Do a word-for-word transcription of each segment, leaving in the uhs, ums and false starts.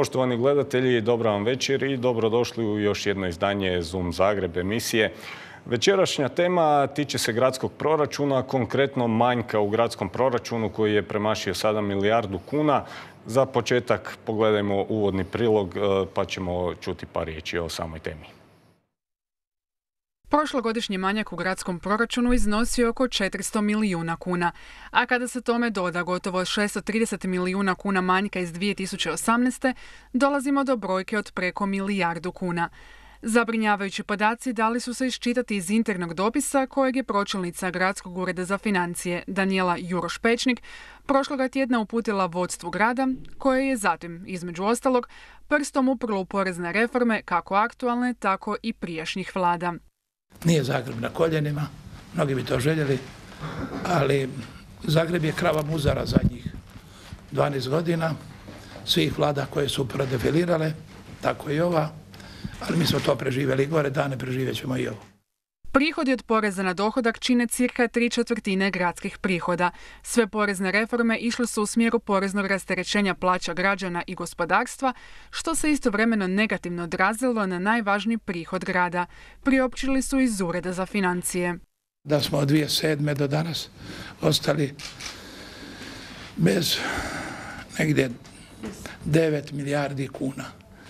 Poštovani gledatelji, dobro vam večer i dobrodošli u još jedno izdanje Zoom Zagreb emisije. Večerašnja tema tiče se gradskog proračuna, konkretno manjka u gradskom proračunu koji je premašio sada milijardu kuna. Za početak pogledajmo uvodni prilog pa ćemo čuti par riječi o samoj temi. Prošlogodišnji manjak u gradskom proračunu iznosio oko četiristo milijuna kuna, a kada se tome doda gotovo šesto trideset milijuna kuna manjka iz dvije tisuće osamnaeste. dolazimo do brojke od preko milijardu kuna. Zabrinjavajući podaci dali su se iščitati iz internog dopisa kojeg je pročelnica Gradskog ureda za financije Danijela Juroš-Pečnik prošloga tjedna uputila vodstvu grada, koje je zatim, između ostalog, prstom uprlo u porezne reforme kako aktualne, tako i prijašnjih vlada. Nije Zagreb na koljenima, mnogi bi to željeli, ali Zagreb je krava muzara zadnjih dvanaest godina, svih vlada koje su predefilirale, tako i ova, ali mi smo to preživjeli gore dane, preživjet ćemo i ovo. Prihodi od poreza na dohodak čine cirka tri četvrtine gradskih prihoda. Sve porezne reforme išle su u smjeru poreznog rasterećenja plaća građana i gospodarstva, što se istovremeno negativno odrazilo na najvažniji prihod grada. Priopćili su iz Ureda za financije. Da smo od dvije tisuće sedme. do danas ostali bez negdje devet milijardi kuna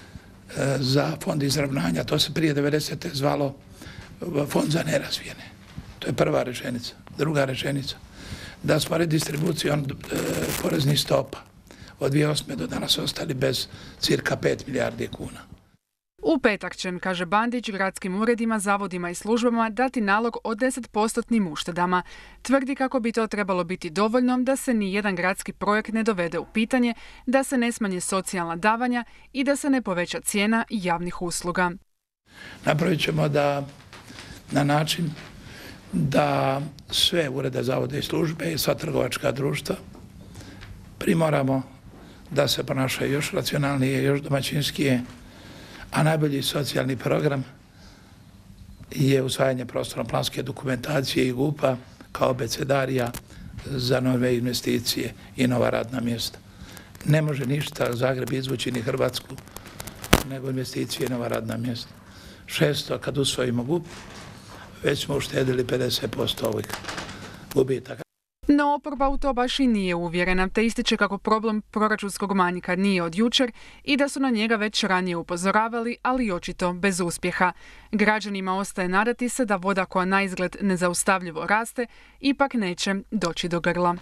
za fond izravnanja. To se prije devedesete. zvalo fond za nerazvijene. To je prva rečenica. Druga rečenica, da smo redistribucijom poreznih stopa od dvije tisuće osme. do danas ostali bez cirka pet milijardi kuna. U petak će, kaže Bandić, gradskim uredima, zavodima i službama dati nalog o deset postotnim uštedama. Tvrdi kako bi to trebalo biti dovoljno da se ni jedan gradski projekt ne dovede u pitanje, da se ne smanje socijalna davanja i da se ne poveća cijena javnih usluga. Napravit ćemo da na način da sve urede, zavode i službe i sva trgovačka društva primoramo da se ponašaju još racionalnije, još domaćinskije, a najbolji socijalni program je usvajanje prostorno-planske dokumentacije i GUP-a kao abecedarija za nove investicije i nova radna mjesta. Ne može ništa Zagreb izvući ni Hrvatsku nego investicije i nova radna mjesta. Šesto, kad usvojimo GUP, već smo uštedili pedeset posto ovih gubitaka. No oporba u to baš i nije uvjerena, te ističe kako problem proračunskog manjka nije od jučer i da su na njega već ranije upozoravali, ali očito bez uspjeha. Građanima ostaje nadati se da voda koja naizgled nezaustavljivo raste ipak neće doći do grla.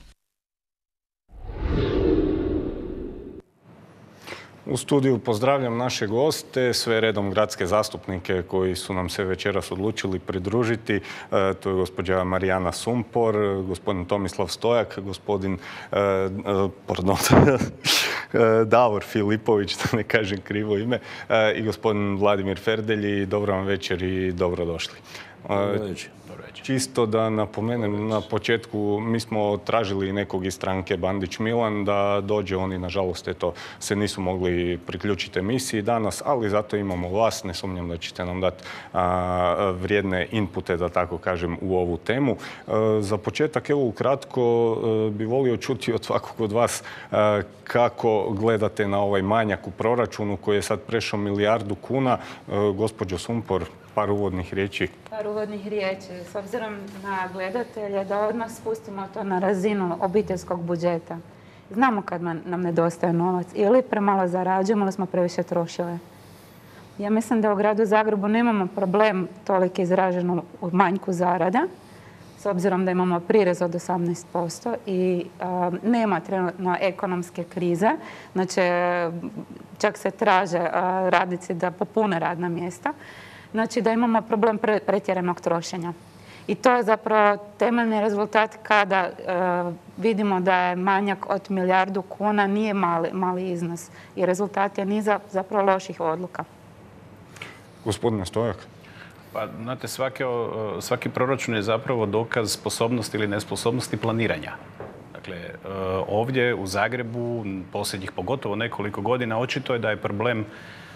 U studiju pozdravljam naše goste, sve redom gradske zastupnike koji su nam se večeras odlučili pridružiti. To je gospođa Marijana Sumpor, gospodin Tomislav Stojak, gospodin pardon, Davor Filipović, da ne kažem krivo ime, i gospodin Vladimir Ferdelji. Dobro vam večer i dobrodošli. Dobro večer. Čisto da napomenem na početku, mi smo tražili nekog iz stranke Bandić Milan da dođe, oni nažalost eto se nisu mogli priključiti emisiji danas, ali zato imamo vas, ne sumnjam da ćete nam dati a, vrijedne inpute, da tako kažem, u ovu temu. A, za početak, evo ukratko, a, bi volio čuti od svakog od vas a, kako gledate na ovaj manjak u proračunu koji je sad prešao milijardu kuna. A, gospođo Sumpor, par uvodnih riječi. Par uvodnih riječi. S obzirom na gledatelje, da odmah spustimo to na razinu obiteljskog budžeta. Znamo kad nam nedostaje novac. Ili premalo zarađujemo, ili smo previše trošile. Ja mislim da u gradu Zagrebu nemamo problem toliko izraženo u manjku zarada, s obzirom da imamo prirez od osamnaest posto i a, nema trenutno ekonomske krize. Znači, čak se traže a, radnici da popune radna mjesta. Znači da imamo problem pretjeranog trošenja. I to je zapravo temeljni rezultat kada e, vidimo da je manjak od milijardu kuna nije mali, mali iznos. I rezultat je niza zapravo loših odluka. Gospodine Stojak. Pa, znate, svaki, svaki proračun je zapravo dokaz sposobnosti ili nesposobnosti planiranja. Dakle, ovdje u Zagrebu, posljednjih pogotovo nekoliko godina, očito je da je problem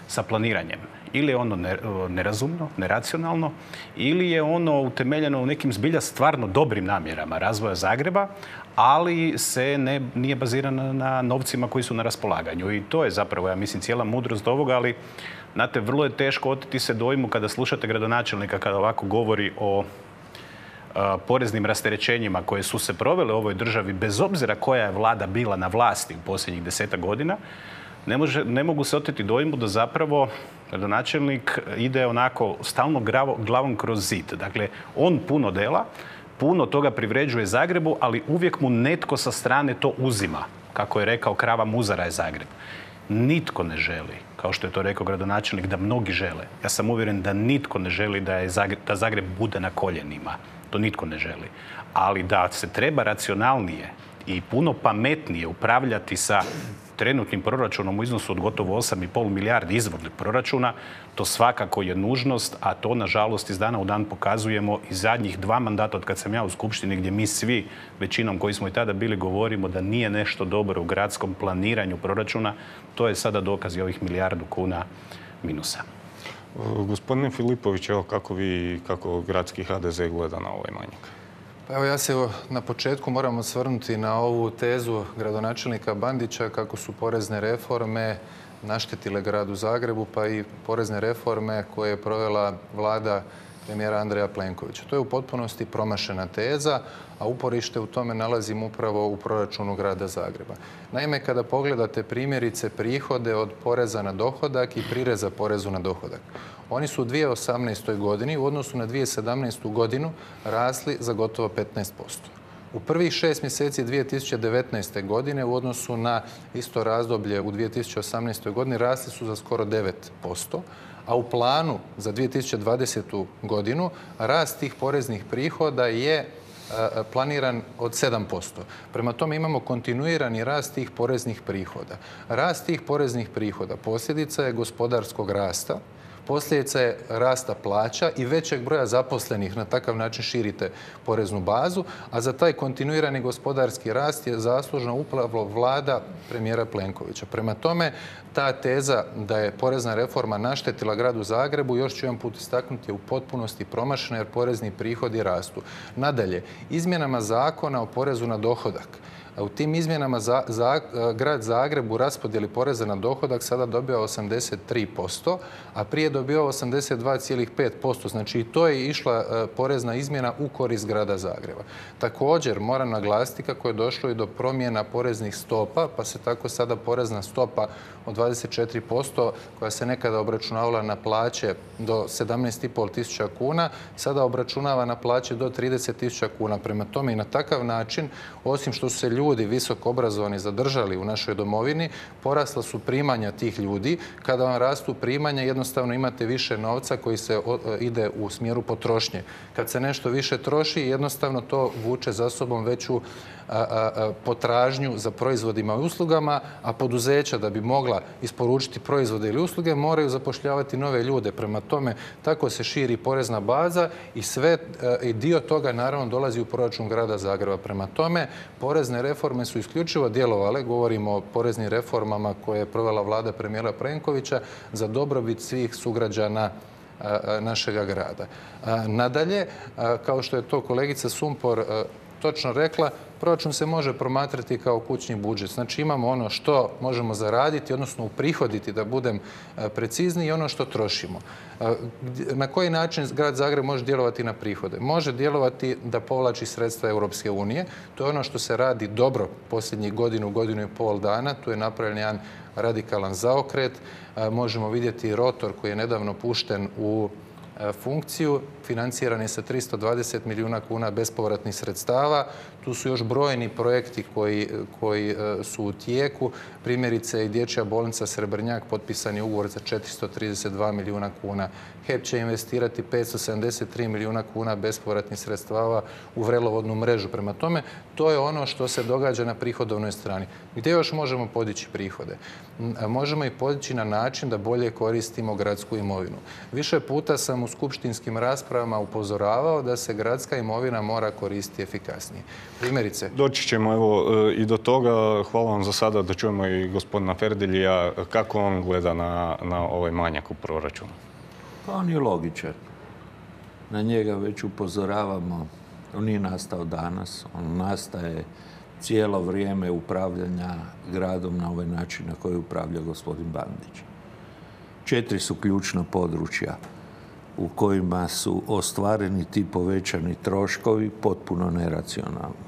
sa planiranjem. Ili je ono nerazumno, neracionalno, ili je ono utemeljeno u nekim zbilja stvarno dobrim namjerama razvoja Zagreba, ali se ne, nije bazirano na novcima koji su na raspolaganju. I to je zapravo, ja mislim, cijela mudrost ovoga, ali znate, vrlo je teško oteti se dojmu kada slušate gradonačelnika kada ovako govori o a, poreznim rasterećenjima koje su se provele u ovoj državi, bez obzira koja je vlada bila na vlasti u posljednjih desetak godina. Ne, može, ne mogu se oteti dojmu da zapravo gradonačelnik ide onako stalno glavom kroz zid. Dakle, on puno dela, puno toga privređuje Zagrebu, ali uvijek mu netko sa strane to uzima. Kako je rekao, krava muzara je Zagreb. Nitko ne želi, kao što je to rekao gradonačelnik, da mnogi žele. Ja sam uvjeren da nitko ne želi da, je Zagreb, da Zagreb bude na koljenima. To nitko ne želi. Ali da se treba racionalnije i puno pametnije upravljati sa trenutnim proračunom u iznosu od gotovo osam i pol milijardi izvornih proračuna, to svakako je nužnost, a to nažalost iz dana u dan pokazujemo i zadnjih dva mandata od kad sam ja u Skupštini, gdje mi svi, većinom koji smo i tada bili, govorimo da nije nešto dobro u gradskom planiranju proračuna. To je sada dokaz i ovih milijardu kuna minusa. Gospodine Filipović, evo kako vi, kako gradski H D Z gleda na ovaj manjak? Pa evo, ja se na početku moram osvrnuti na ovu tezu gradonačelnika Bandića kako su porezne reforme naštetile gradu Zagrebu, pa i porezne reforme koje je provela vlada premijera Andreja Plenkovića. To je u potpunosti promašena teza, a uporište u tome nalazim upravo u proračunu grada Zagreba. Naime, kada pogledate primjerice prihode od poreza na dohodak i prireza porezu na dohodak, oni su u dvije tisuće osamnaestoj godini u odnosu na dvije tisuće sedamnaestu godinu rasli za gotovo petnaest posto. U prvih šest mjeseci dvije tisuće devetnaeste godine u odnosu na isto razdoblje u dvije tisuće osamnaestoj godini rasli su za skoro devet posto, a u planu za dvije tisuće dvadesetu godinu rast tih poreznih prihoda je planiran od sedam posto. Prema tome imamo kontinuirani rast tih poreznih prihoda. Rast tih poreznih prihoda posljedica je gospodarskog rasta, posljedica je rasta plaća i većeg broja zaposlenih. Na takav način širite poreznu bazu, a za taj kontinuirani gospodarski rast je zaslužna upravo vlada premijera Plenkovića. Prema tome, ta teza da je porezna reforma naštetila gradu Zagrebu, još ću jedan put istaknuti, je u potpunosti promašena jer porezni prihodi rastu. Nadalje, izmjenama zakona o porezu na dohodak, u tim izmjenama za, za, grad Zagreb u raspodjeli poreza na dohodak sada dobiva osamdeset tri posto, a prije dobio osamdeset dva zarez pet posto. Znači i to je išla porezna izmjena u korist grada Zagreba. Također moram naglasiti kako je došlo i do promjena poreznih stopa, pa se tako sada porezna stopa od dvadeset četiri posto koja se nekada obračunavala na plaće do sedamnaest i pol tisuća kuna, sada obračunava na plaće do trideset tisuća kuna. Prema tome i na takav način, osim što su se ljudi visoko obrazovani zadržali u našoj domovini, porasla su primanja tih ljudi. Kada vam rastu primanja, jednostavno imate više novca koji se ide u smjeru potrošnje. Kad se nešto više troši, jednostavno to vuče za sobom veću a, a, potražnju za proizvodima i uslugama, a poduzeća da bi mogla isporučiti proizvode ili usluge moraju zapošljavati nove ljude. Prema tome, tako se širi porezna baza i sve i dio toga naravno dolazi u proračun grada Zagreba. Prema tome, porezne reforme su isključivo djelovale, govorimo o poreznim reformama koje je provela vlada premijera Plenkovića, za dobrobit svih sugrađana našega grada. Nadalje, kao što je to kolegica Sumpor točno rekla, proračun se može promatrati kao kućni budžet. Znači imamo ono što možemo zaraditi, odnosno uprihoditi, da budem precizniji, i ono što trošimo. Na koji način grad Zagreb može djelovati na prihode? Može djelovati da povlači sredstva Europske unije. To je ono što se radi dobro posljednjih godinu, godinu i pol dana. Tu je napravljen jedan radikalan zaokret. Možemo vidjeti rotor koji je nedavno pušten u funkciju, financiran je sa tristo dvadeset milijuna kuna bespovratnih sredstava. Tu su još brojni projekti koji, koji su u tijeku. Primjerice i Dječja bolnica Srebrnjak, potpisan je ugovor za četiristo trideset dva milijuna kuna. H E P će investirati petsto sedamdeset tri milijuna kuna bespovratnih sredstava u vrelovodnu mrežu. Prema tome, to je ono što se događa na prihodovnoj strani. Gdje još možemo podići prihode? Možemo ih podići na način da bolje koristimo gradsku imovinu. Više puta sam u skupštinskim raspravama upozoravao da se gradska imovina mora koristiti efikasnije. Primjerice. Doći ćemo evo i do toga. Hvala vam za sada, da čujemo i gospodina Ferdeljija kako on gleda na, na ovaj manjak u proračunu. Pa on je logičan. Na njega već upozoravamo. On nije nastao danas. On nastaje cijelo vrijeme upravljanja gradom na ovaj način na koji upravlja gospodin Bandić. Četiri su ključna područja u kojima su ostvareni ti povećani troškovi potpuno neracionalni.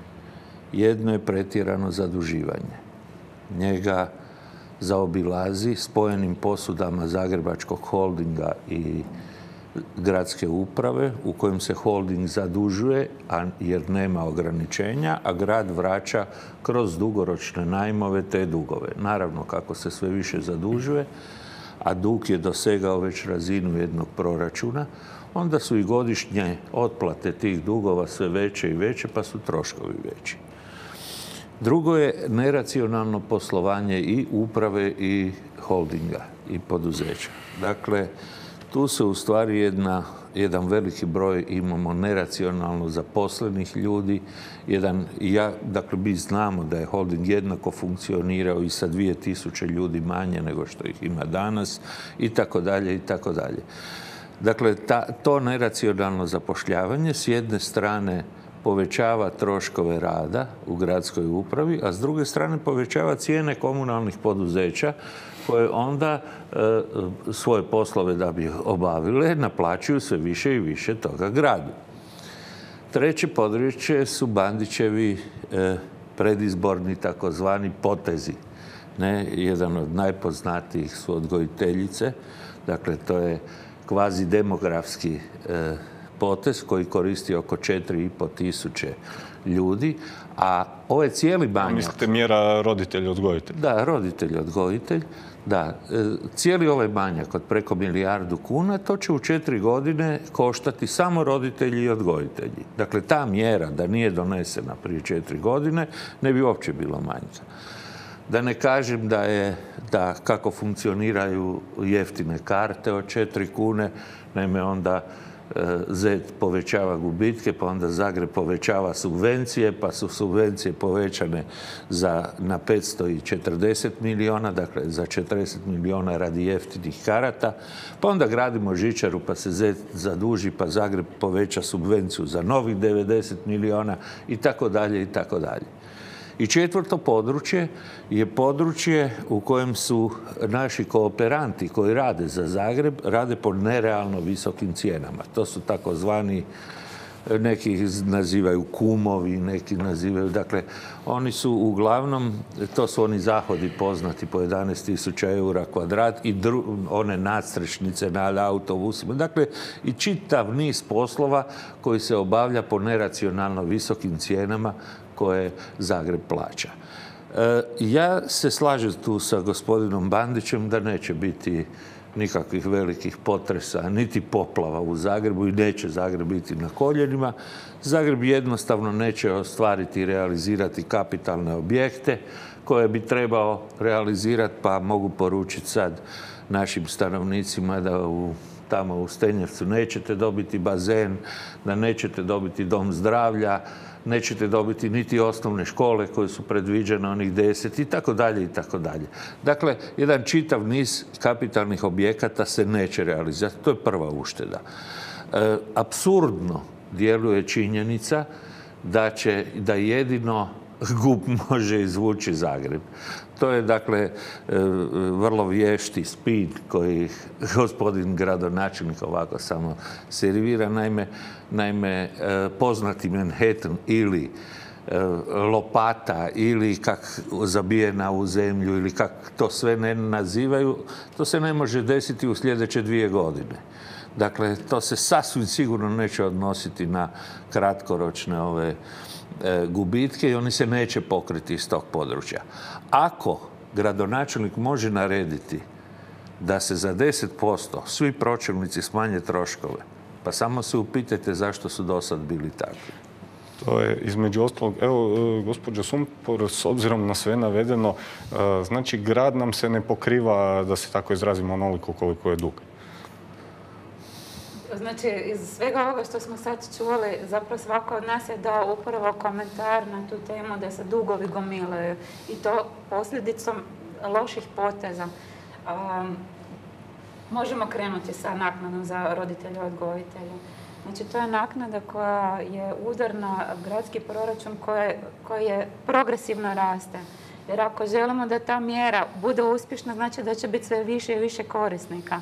Jedno je pretjerano zaduživanje. Njega zaobilazi spojenim posudama Zagrebačkog holdinga i gradske uprave, u kojem se holding zadužuje jer nema ograničenja, a grad vraća kroz dugoročne najmove te dugove. Naravno, kako se sve više zadužuje, a dug je dosegao već razinu jednog proračuna, onda su i godišnje otplate tih dugova sve veće i veće, pa su troškovi veći. Drugo je neracionalno poslovanje i uprave i holdinga i poduzeća. Dakle, tu se u stvari jedna, jedan veliki broj imamo neracionalno zaposlenih ljudi. Jedan, ja, dakle, mi znamo da je holding jednako funkcionirao i sa dvije tisuće ljudi manje nego što ih ima danas i tako dalje i tako dalje. Dakle, ta, to neracionalno zapošljavanje s jedne strane povećava troškove rada u gradskoj upravi, a s druge strane povećava cijene komunalnih poduzeća koje onda e, svoje poslove da bi obavile naplaćuju sve više i više toga gradu. Treće područje su Bandićevi e, predizborni takozvani potezi. Ne, jedan od najpoznatijih su odgojiteljice, dakle to je kvazi demografski e, potez koji koristi oko četiri i pol tisuće ljudi, a ovaj cijeli banjak... Mislite mjera roditelj-odgojitelj? Da, roditelj-odgojitelj. Da, cijeli ovaj banjak od preko milijardu kuna, to će u četiri godine koštati samo roditelji i odgojitelji. Dakle, ta mjera da nije donesena prije četiri godine, ne bi uopće bilo manjka. Da ne kažem da je, da kako funkcioniraju jeftine karte od četiri kune, naime onda Zet povećava gubitke, pa onda Zagreb povećava subvencije, pa su subvencije povećane za, na petsto četrdeset milijuna, dakle za četrdeset milijuna radi jeftinih karata, pa onda gradimo žičaru, pa se Zet zaduži, pa Zagreb poveća subvenciju za novih devedeset milijuna i tako dalje i tako dalje. I četvrto područje je područje u kojem su naši kooperanti koji rade za Zagreb, rade po nerealno visokim cijenama. To su takozvani, neki nazivaju kumovi, neki nazivaju, dakle, oni su uglavnom, to su oni zahodi poznati po jedanaest tisuća eura kvadrat i dru, one nadstrešnice na autobusima. Dakle, i čitav niz poslova koji se obavlja po neracionalno visokim cijenama koje Zagreb plaća. E, ja se slažem tu sa gospodinom Bandićem da neće biti nikakvih velikih potresa, niti poplava u Zagrebu i neće Zagreb biti na koljenima. Zagreb jednostavno neće ostvariti i realizirati kapitalne objekte koje bi trebao realizirati, pa mogu poručiti sad našim stanovnicima da u tamo u Stenjevcu nećete dobiti bazen, da nećete dobiti dom zdravlja, nećete dobiti niti osnovne škole koje su predviđene, onih deset i tako dalje i tako dalje. Dakle, jedan čitav niz kapitalnih objekata se neće realizirati. To je prva ušteda. E, apsurdno djeluje činjenica da će, da jedino gub može izvući Zagreb. To je, dakle, vrlo vješti spin koji gospodin gradonačelnik ovako samo servira. Naime, naime poznati Manhattan ili lopata ili kak zabijena u zemlju ili kak to sve ne nazivaju, to se ne može desiti u sljedeće dvije godine. Dakle, to se sasvim sigurno neće odnositi na kratkoročne ove gubitke i oni se neće pokriti iz tog područja. Ako gradonačelnik može narediti da se za deset posto svi pročelnici smanje troškove, pa samo se upitajte zašto su do sad bili takvi. To je između ostalog, evo, gospođo Sumpor, s obzirom na sve navedeno, znači grad nam se ne pokriva, da se tako izrazimo, onoliko koliko je dug. Znači, iz svega ovoga što smo sad čuli, zapravo svako od nas je dao upravo komentar na tu temu da se dugovi gomilaju i to posljedicom loših poteza. Um, možemo krenuti sa naknadom za roditelje odgojitelje. Znači, to je naknada koja je udar na gradski proračun koji je progresivno raste. Jer ako želimo da ta mjera bude uspješna, znači da će biti sve više i više korisnika.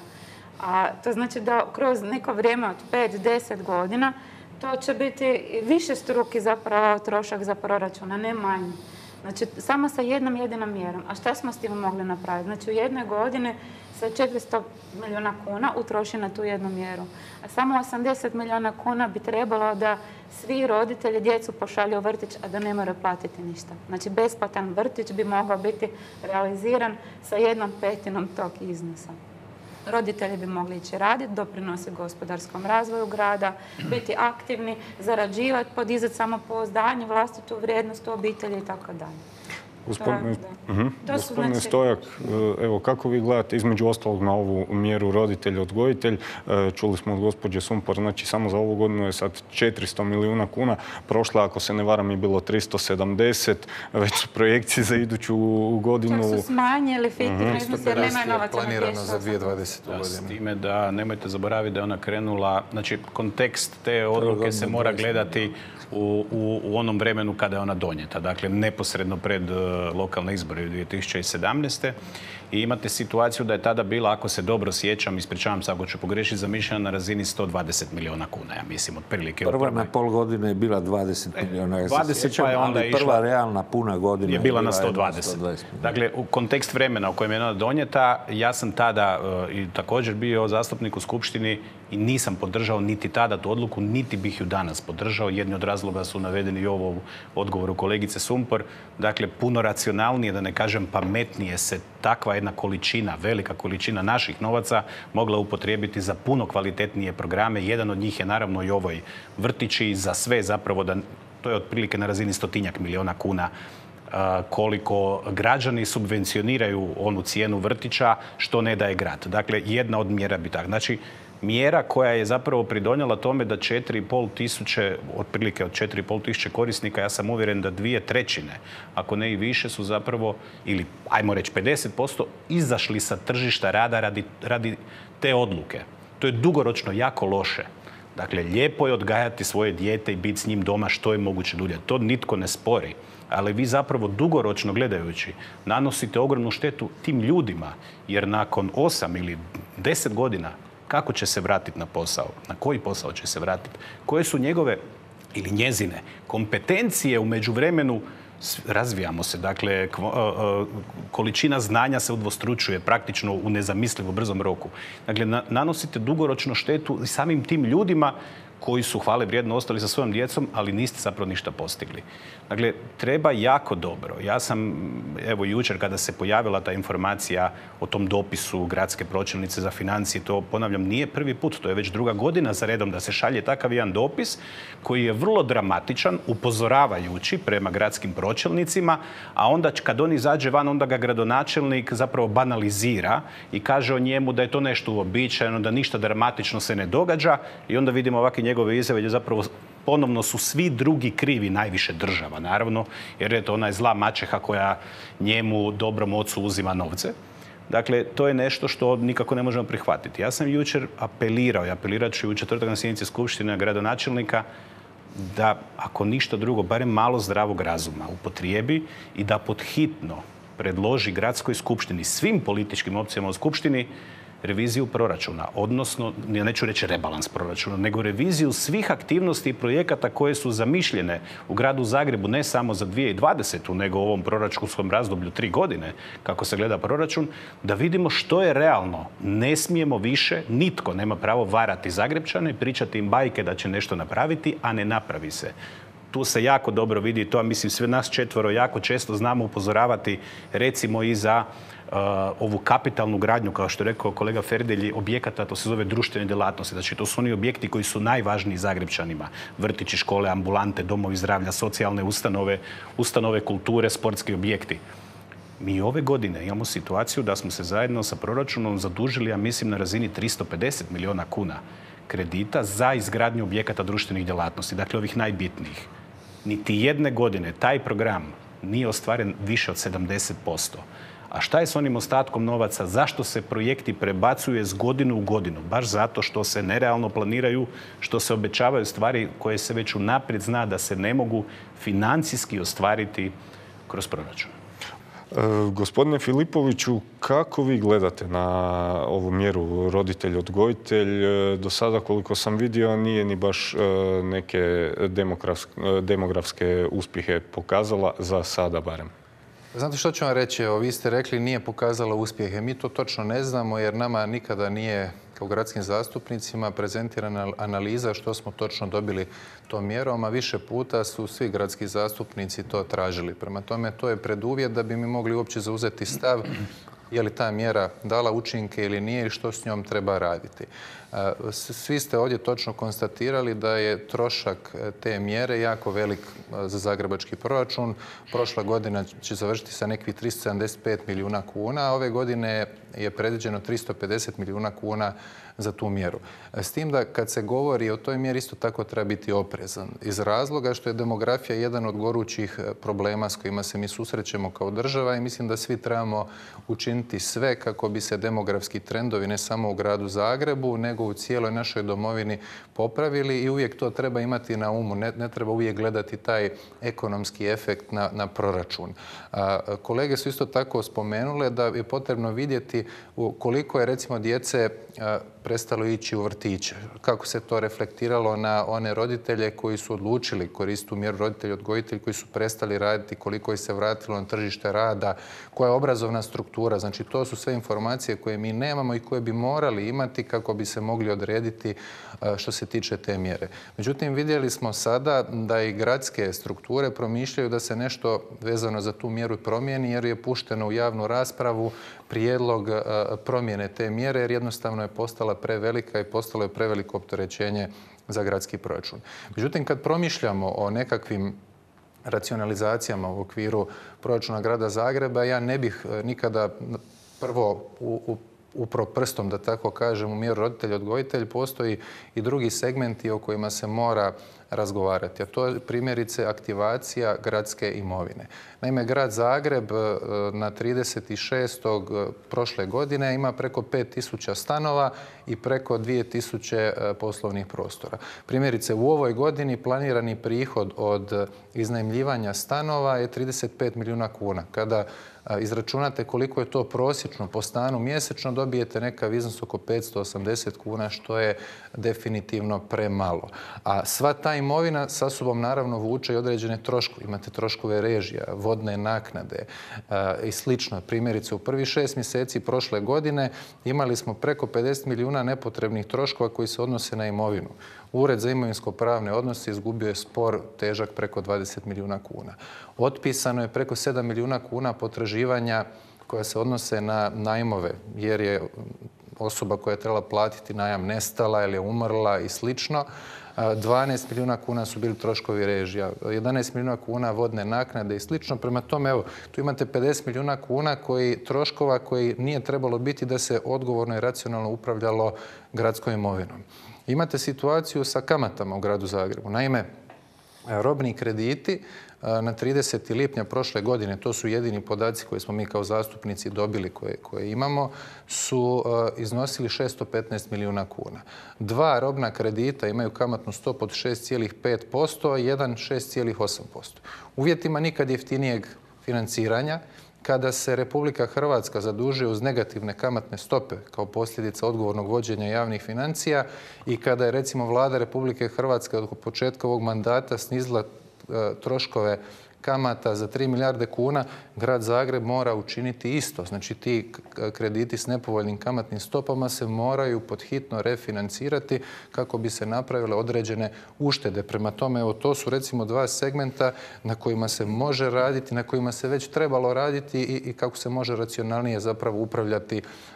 A to znači da kroz neko vrijeme od pet do deset godina to će biti više struki zapravo trošak za proračun, a ne manji. Znači, samo sa jednom jedinom mjerom. A šta smo s tim mogli napraviti? Znači, u jednoj godini se četiristo milijuna kuna utroši na tu jednu mjeru. A samo osamdeset milijuna kuna bi trebalo da svi roditelji djecu pošalju u vrtić, a da ne moraju platiti ništa. Znači, besplatan vrtić bi mogao biti realiziran sa jednom petinom tog iznosa. Roditelji bi mogli ići raditi, doprinositi gospodarskom razvoju grada, biti aktivni, zarađivati, podizati samopouzdanje, vlastitu vrijednost u obitelji i tako dalje. Gospodine, Gospodine Stojak, evo kako vi gledate između ostalog na ovu mjeru roditelj-odgojitelj? Čuli smo od gospođe Sumpor, znači samo za ovu godinu je sad četiristo milijuna kuna. Prošla, ako se ne varam, je bilo tristo sedamdeset. Već su projekcije za iduću godinu. Čak su smanjili fiktivno iznos jer nema novaca na planirano za dvije tisuće dvadesetu godinu. S time da nemojte zaboraviti da je ona krenula, znači kontekst te odluke se mora gledati U, u, u onom vremenu kada je ona donijeta. Dakle, neposredno pred uh, lokalne izbore u dvije tisuće sedamnaeste. I imate situaciju da je tada bila, ako se dobro sjećam, ispričavam se ako ću pogrešiti, zamišljena na razini sto dvadeset milijuna kuna, ja mislim, otprilike. Prva na pol godine je bila dvadeset milijuna, ja se sjećam, pa je onda ali išla, prva realna puna godina je bila na sto dvadeset. Dakle, u kontekst vremena u kojem je ona donijeta, ja sam tada uh, i također bio zastupnik u Skupštini i nisam podržao niti tada tu odluku, niti bih ju danas podržao. Jedni od razloga su navedeni i ovo u odgovoru kolegice Sumpor. Dakle, puno racionalnije, da ne kažem pametnije, se takva jedna količina, velika količina naših novaca mogla upotrijebiti za puno kvalitetnije programe. Jedan od njih je naravno i ovoj vrtići za sve zapravo, da to je otprilike na razini stotinjak milijuna kuna koliko građani subvencioniraju onu cijenu vrtića, što ne daje grad. Dakle, jedna od mjera bi tako. Znači, mjera koja je zapravo pridonijela tome da četiri i pol tisuće, otprilike od četiri i pol tisuće korisnika, ja sam uvjeren da dvije trećine, ako ne i više, su zapravo, ili ajmo reći pedeset posto, izašli sa tržišta rada radi, radi te odluke. To je dugoročno jako loše. Dakle, lijepo je odgajati svoje dijete i biti s njim doma što je moguće dulje. To nitko ne spori. Ali vi zapravo dugoročno gledajući nanosite ogromnu štetu tim ljudima, jer nakon osam ili deset godina kako će se vratiti na posao, na koji posao će se vratiti, koje su njegove ili njezine kompetencije u međuvremenu, razvijamo se, dakle količina znanja se udvostručuje praktično u nezamislivo brzom roku. Dakle, nanosite dugoročno štetu i samim tim ljudima koji su hvale vrijedno ostali sa svojom djecom, ali niste zapravo ništa postigli. Dakle, treba jako dobro. Ja sam, evo jučer kada se pojavila ta informacija o tom dopisu gradske pročelnice za financije, to ponavljam, nije prvi put, to je već druga godina za redom da se šalje takav jedan dopis koji je vrlo dramatičan, upozoravajući prema gradskim pročelnicima, a onda kad on izađe van, onda ga gradonačelnik zapravo banalizira i kaže o njemu da je to nešto uobičajeno, da ništa dramatično se ne događa i onda vidimo ovakve njegove izjave gdje zapravo ponovno su svi drugi krivi, najviše država, naravno, jer je to ona zla maćeha koja njemu, dobrom ocu, uzima novce. Dakle, to je nešto što nikako ne možemo prihvatiti. Ja sam jučer apelirao i apelirat ću u četvrtak na sjednici Skupštine gradonačelnika da, ako ništa drugo, barem malo zdravog razuma upotrijebi i da podhitno predloži gradskoj skupštini, svim političkim opcijama u skupštini, reviziju proračuna, odnosno, ja neću reći rebalans proračuna, nego reviziju svih aktivnosti i projekata koje su zamišljene u gradu Zagrebu, ne samo za dvije tisuće dvadesetu, nego u ovom proračunskom razdoblju tri godine, kako se gleda proračun, da vidimo što je realno. Ne smijemo više, nitko nema pravo varati Zagrepčane, pričati im bajke da će nešto napraviti, a ne napravi se. Tu se jako dobro vidi to, a mislim sve nas četvoro jako često znamo upozoravati, recimo i za Uh, ovu kapitalnu gradnju, kao što je rekao kolega Ferdelji, objekata, to se zove društvene djelatnosti. Znači, to su oni objekti koji su najvažniji Zagrepčanima. Vrtići, škole, ambulante, domovi zdravlja, socijalne ustanove, ustanove kulture, sportski objekti. Mi ove godine imamo situaciju da smo se zajedno sa proračunom zadužili, ja mislim, na razini tristo pedeset milijuna kuna. kredita za izgradnju objekata društvenih djelatnosti, dakle ovih najbitnijih. Niti jedne godine taj program nije ostvaren više od sedamdeset posto. A šta je s onim ostatkom novaca? Zašto se projekti prebacuju iz godinu u godinu? Baš zato što se nerealno planiraju, što se obećavaju stvari koje se već unaprijed zna da se ne mogu financijski ostvariti kroz proračun. E, gospodine Filipoviću, kako vi gledate na ovu mjeru roditelj-odgojitelj? Do sada, koliko sam vidio, nije ni baš e, neke demografske uspjehe pokazala, za sada barem. Znate što ću vam reći? Evo, vi ste rekli nije pokazala uspjehe. Mi to točno ne znamo jer nama nikada nije kao gradskim zastupnicima prezentirana analiza što smo točno dobili tom mjerom, a više puta su svi gradski zastupnici to tražili. Prema tome, to je preduvjet da bi mi mogli uopće zauzeti stav je li ta mjera dala učinke ili nije i što s njom treba raditi. Svi ste ovdje točno konstatirali da je trošak te mjere jako velik za zagrebački proračun. Prošla godina će završiti sa nekih tristo sedamdeset pet milijuna kuna, a ove godine je predviđeno tristo pedeset milijuna kuna za tu mjeru. S tim da kad se govori o toj mjeri isto tako treba biti oprezan. Iz razloga što je demografija jedan od gorućih problema s kojima se mi susrećemo kao država i mislim da svi trebamo učiniti sve kako bi se demografski trendovi ne samo u gradu Zagrebu nego u cijeloj našoj domovini popravili i uvijek to treba imati na umu. Ne, ne treba uvijek gledati taj ekonomski efekt na, na proračun. A, kolege su isto tako spomenule da je potrebno vidjeti koliko je recimo djece a, prestalo ići u vrtiće. Kako se to reflektiralo na one roditelje koji su odlučili koristiti tu mjeru roditelj-odgojitelj, koji su prestali raditi, koliko ih se vratilo na tržište rada, koja je obrazovna struktura. Znači, to su sve informacije koje mi nemamo i koje bi morali imati kako bi se mogli odrediti što se tiče te mjere. Međutim, vidjeli smo sada da i gradske strukture promišljaju da se nešto vezano za tu mjeru promijeni jer je pušteno u javnu raspravu prijedlog promjene te mjere jer jednostavno je postala prevelika i postalo je preveliko opterećenje za gradski proračun. Međutim, kad promišljamo o nekakvim racionalizacijama u okviru proračuna grada Zagreba, ja ne bih nikada prvo u, u upro prstom, da tako kažem, u mjeru roditelj-odgojitelj. Postoji i drugi segmenti o kojima se mora razgovarati, a to je primjerice aktivacija gradske imovine. Naime, grad Zagreb na trideset šestog prošle godine ima preko pet tisuća stanova i preko dvije tisuće poslovnih prostora. Primjerice, u ovoj godini planirani prihod od iznajmljivanja stanova je trideset pet milijuna kuna. Kada izračunate koliko je to prosječno po stanu mjesečno, dobijete nekav iznos oko petsto osamdeset kuna, što je definitivno premalo. A sva ta imovina sa sobom naravno vuče i određene troškove. Imate troškove režija, vodne naknade i slično. Primjerice, u prvi šest mjeseci prošle godine imali smo preko pedeset milijuna nepotrebnih troškova koji se odnose na imovinu. Ured za imovinsko-pravne odnose izgubio je spor težak preko dvadeset milijuna kuna. Otpisano je preko sedam milijuna kuna potraživanja koja se odnose na najmove, jer je osoba koja je trebala platiti najam nestala ili je umrla i slično. dvanaest milijuna kuna su bili troškovi režija, jedanaest milijuna kuna vodne naknade i slično. Prema tome, evo, tu imate pedeset milijuna kuna koji, troškova koji nije trebalo biti da se odgovorno i racionalno upravljalo gradskom imovinom. Imate situaciju sa kamatama u gradu Zagrebu. Naime, robni krediti na trideseti lipnja prošle godine, to su jedini podaci koje smo mi kao zastupnici dobili, koje, koje imamo, su iznosili šesto petnaest milijuna kuna. Dva robna kredita imaju kamatnu stopu od šest zarez pet posto, a jedan šest zarez osam posto. Uvjetima nikad jeftinijeg financiranja, kada se Republika Hrvatska zadužuje uz negativne kamatne stope kao posljedica odgovornog vođenja javnih financija i kada je recimo vlada Republike Hrvatske od početka ovog mandata snizila troškove kamata za tri milijarde kuna, grad Zagreb mora učiniti isto. Znači, ti krediti s nepovoljnim kamatnim stopama se moraju podhitno refinancirati kako bi se napravile određene uštede. Prema tome, evo, to su recimo dva segmenta na kojima se može raditi, na kojima se već trebalo raditi i, i kako se može racionalnije zapravo upravljati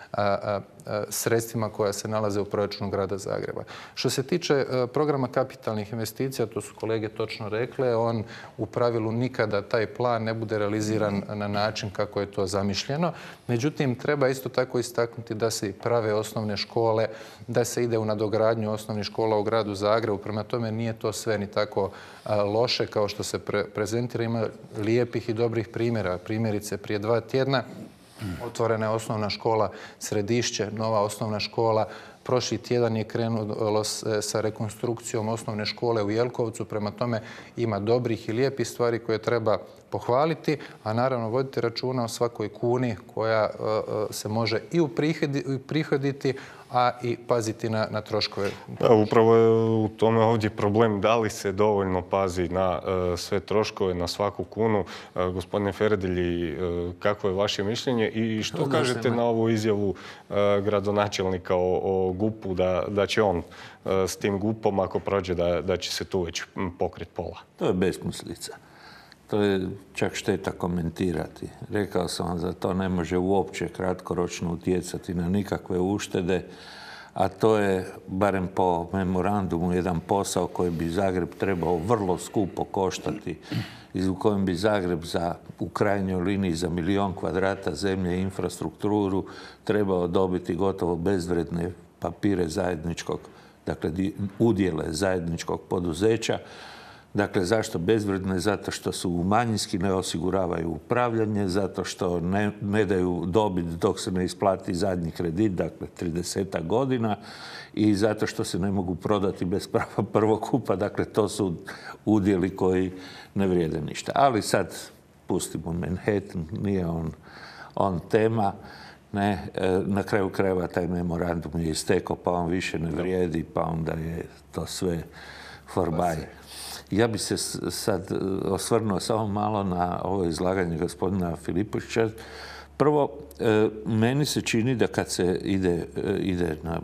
sredstvima koja se nalaze u proračunu grada Zagreba. Što se tiče programa kapitalnih investicija, to su kolege točno rekle, on u pravilu nikada taj plan ne bude realiziran na način kako je to zamišljeno. Međutim, treba isto tako istaknuti da se prave osnovne škole, da se ide u nadogradnju osnovnih škola u gradu Zagrebu. Prema tome nije to sve ni tako loše kao što se prezentira. Ima lijepih i dobrih primjera. Primjerice, prije dva tjedna otvorena je osnovna škola Središće, nova osnovna škola. Prošli tjedan je krenulo sa rekonstrukcijom osnovne škole u Jelkovcu. Prema tome ima dobrih i lijepih stvari koje treba pohvaliti, a naravno voditi računa o svakoj kuni koja se može i uprihoditi, a i paziti na, na troškove. Da, upravo je u tome ovdje problem da li se dovoljno pazi na uh, sve troškove, na svaku kunu. Uh, gospodine Ferdelji, uh, kako je vaše mišljenje i što to kažete na ovu izjavu uh, gradonačelnika o, o gupu, da, da će on uh, s tim gupom, ako prođe, da, da će se tu već pokriti pola? To je besmislica. To je čak šteta komentirati. Rekao sam vam da to ne može uopće kratkoročno utjecati na nikakve uštede, a to je, barem po memorandumu, jedan posao koji bi Zagreb trebao vrlo skupo koštati i u kojem bi Zagreb za, u krajnjoj liniji za milijon kvadrata zemlje i infrastrukturu trebao dobiti gotovo bezvredne papire zajedničkog, dakle udjele zajedničkog poduzeća. Dakle, zašto bezvredne? Zato što su manjinski, ne osiguravaju upravljanje, zato što ne, ne daju dobit dok se ne isplati zadnji kredit, dakle tridesetak godina, i zato što se ne mogu prodati bez prava prvokupa. Dakle, to su udjeli koji ne vrijede ništa. Ali sad pustimo Manhattan, nije on, on tema. Ne, na kraju krajeva taj memorandum je istekao, pa on više ne vrijedi, pa onda je to sve forbaj. Ja bi se sad osvrnuo samo malo na ovo izlaganje gospodina Filipovića. Prvo, meni se čini da kad se ide, ide na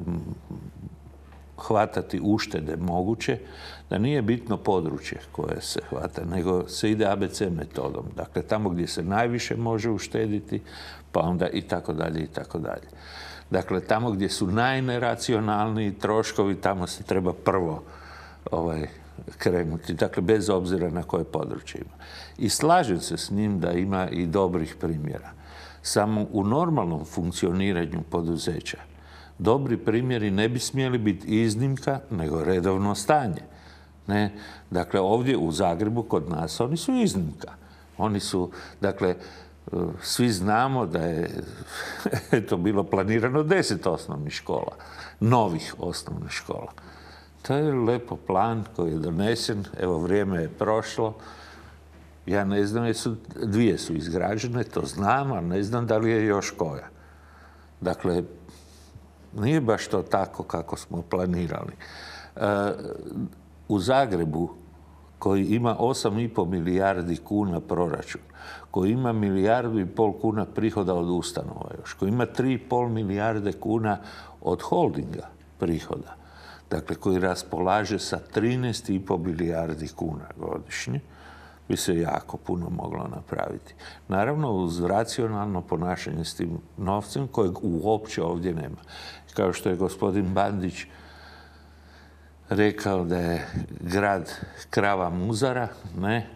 hvatati uštede moguće, da nije bitno područje koje se hvata, nego se ide A B C metodom. Dakle, tamo gdje se najviše može uštediti, pa onda i tako dalje i tako dalje. Dakle, tamo gdje su najneracionalniji troškovi, tamo se treba prvo ovaj, krenuti. Dakle, bez obzira na koje područje ima. I slažem se s njim da ima i dobrih primjera. Samo u normalnom funkcioniranju poduzeća dobri primjeri ne bi smjeli biti iznimka, nego redovno stanje. Ne? Dakle, ovdje u Zagrebu, kod nas, oni su iznimka. Oni su, dakle, svi znamo da je to bilo planirano deset osnovnih škola, novih osnovnih škola. To je lepo plan koji je donesen, evo vrijeme je prošlo. Ja ne znam, jesu, dvije su izgrađene, to znam, ali ne znam da li je još koja. Dakle, nije baš to tako kako smo planirali. E, u Zagrebu, koji ima osam i pol milijardi kuna proračun, koji ima milijardu i pol kuna prihoda od ustanova još, koji ima tri i pol milijarde kuna od holdinga prihoda, dakle koji raspolaže sa trinaest i pol milijardi kuna godišnje, bi se jako puno moglo napraviti. Naravno, uz racionalno ponašanje s tim novcem, kojeg uopće ovdje nema. Kao što je gospodin Bandić rekao da je grad krava muzara, ne?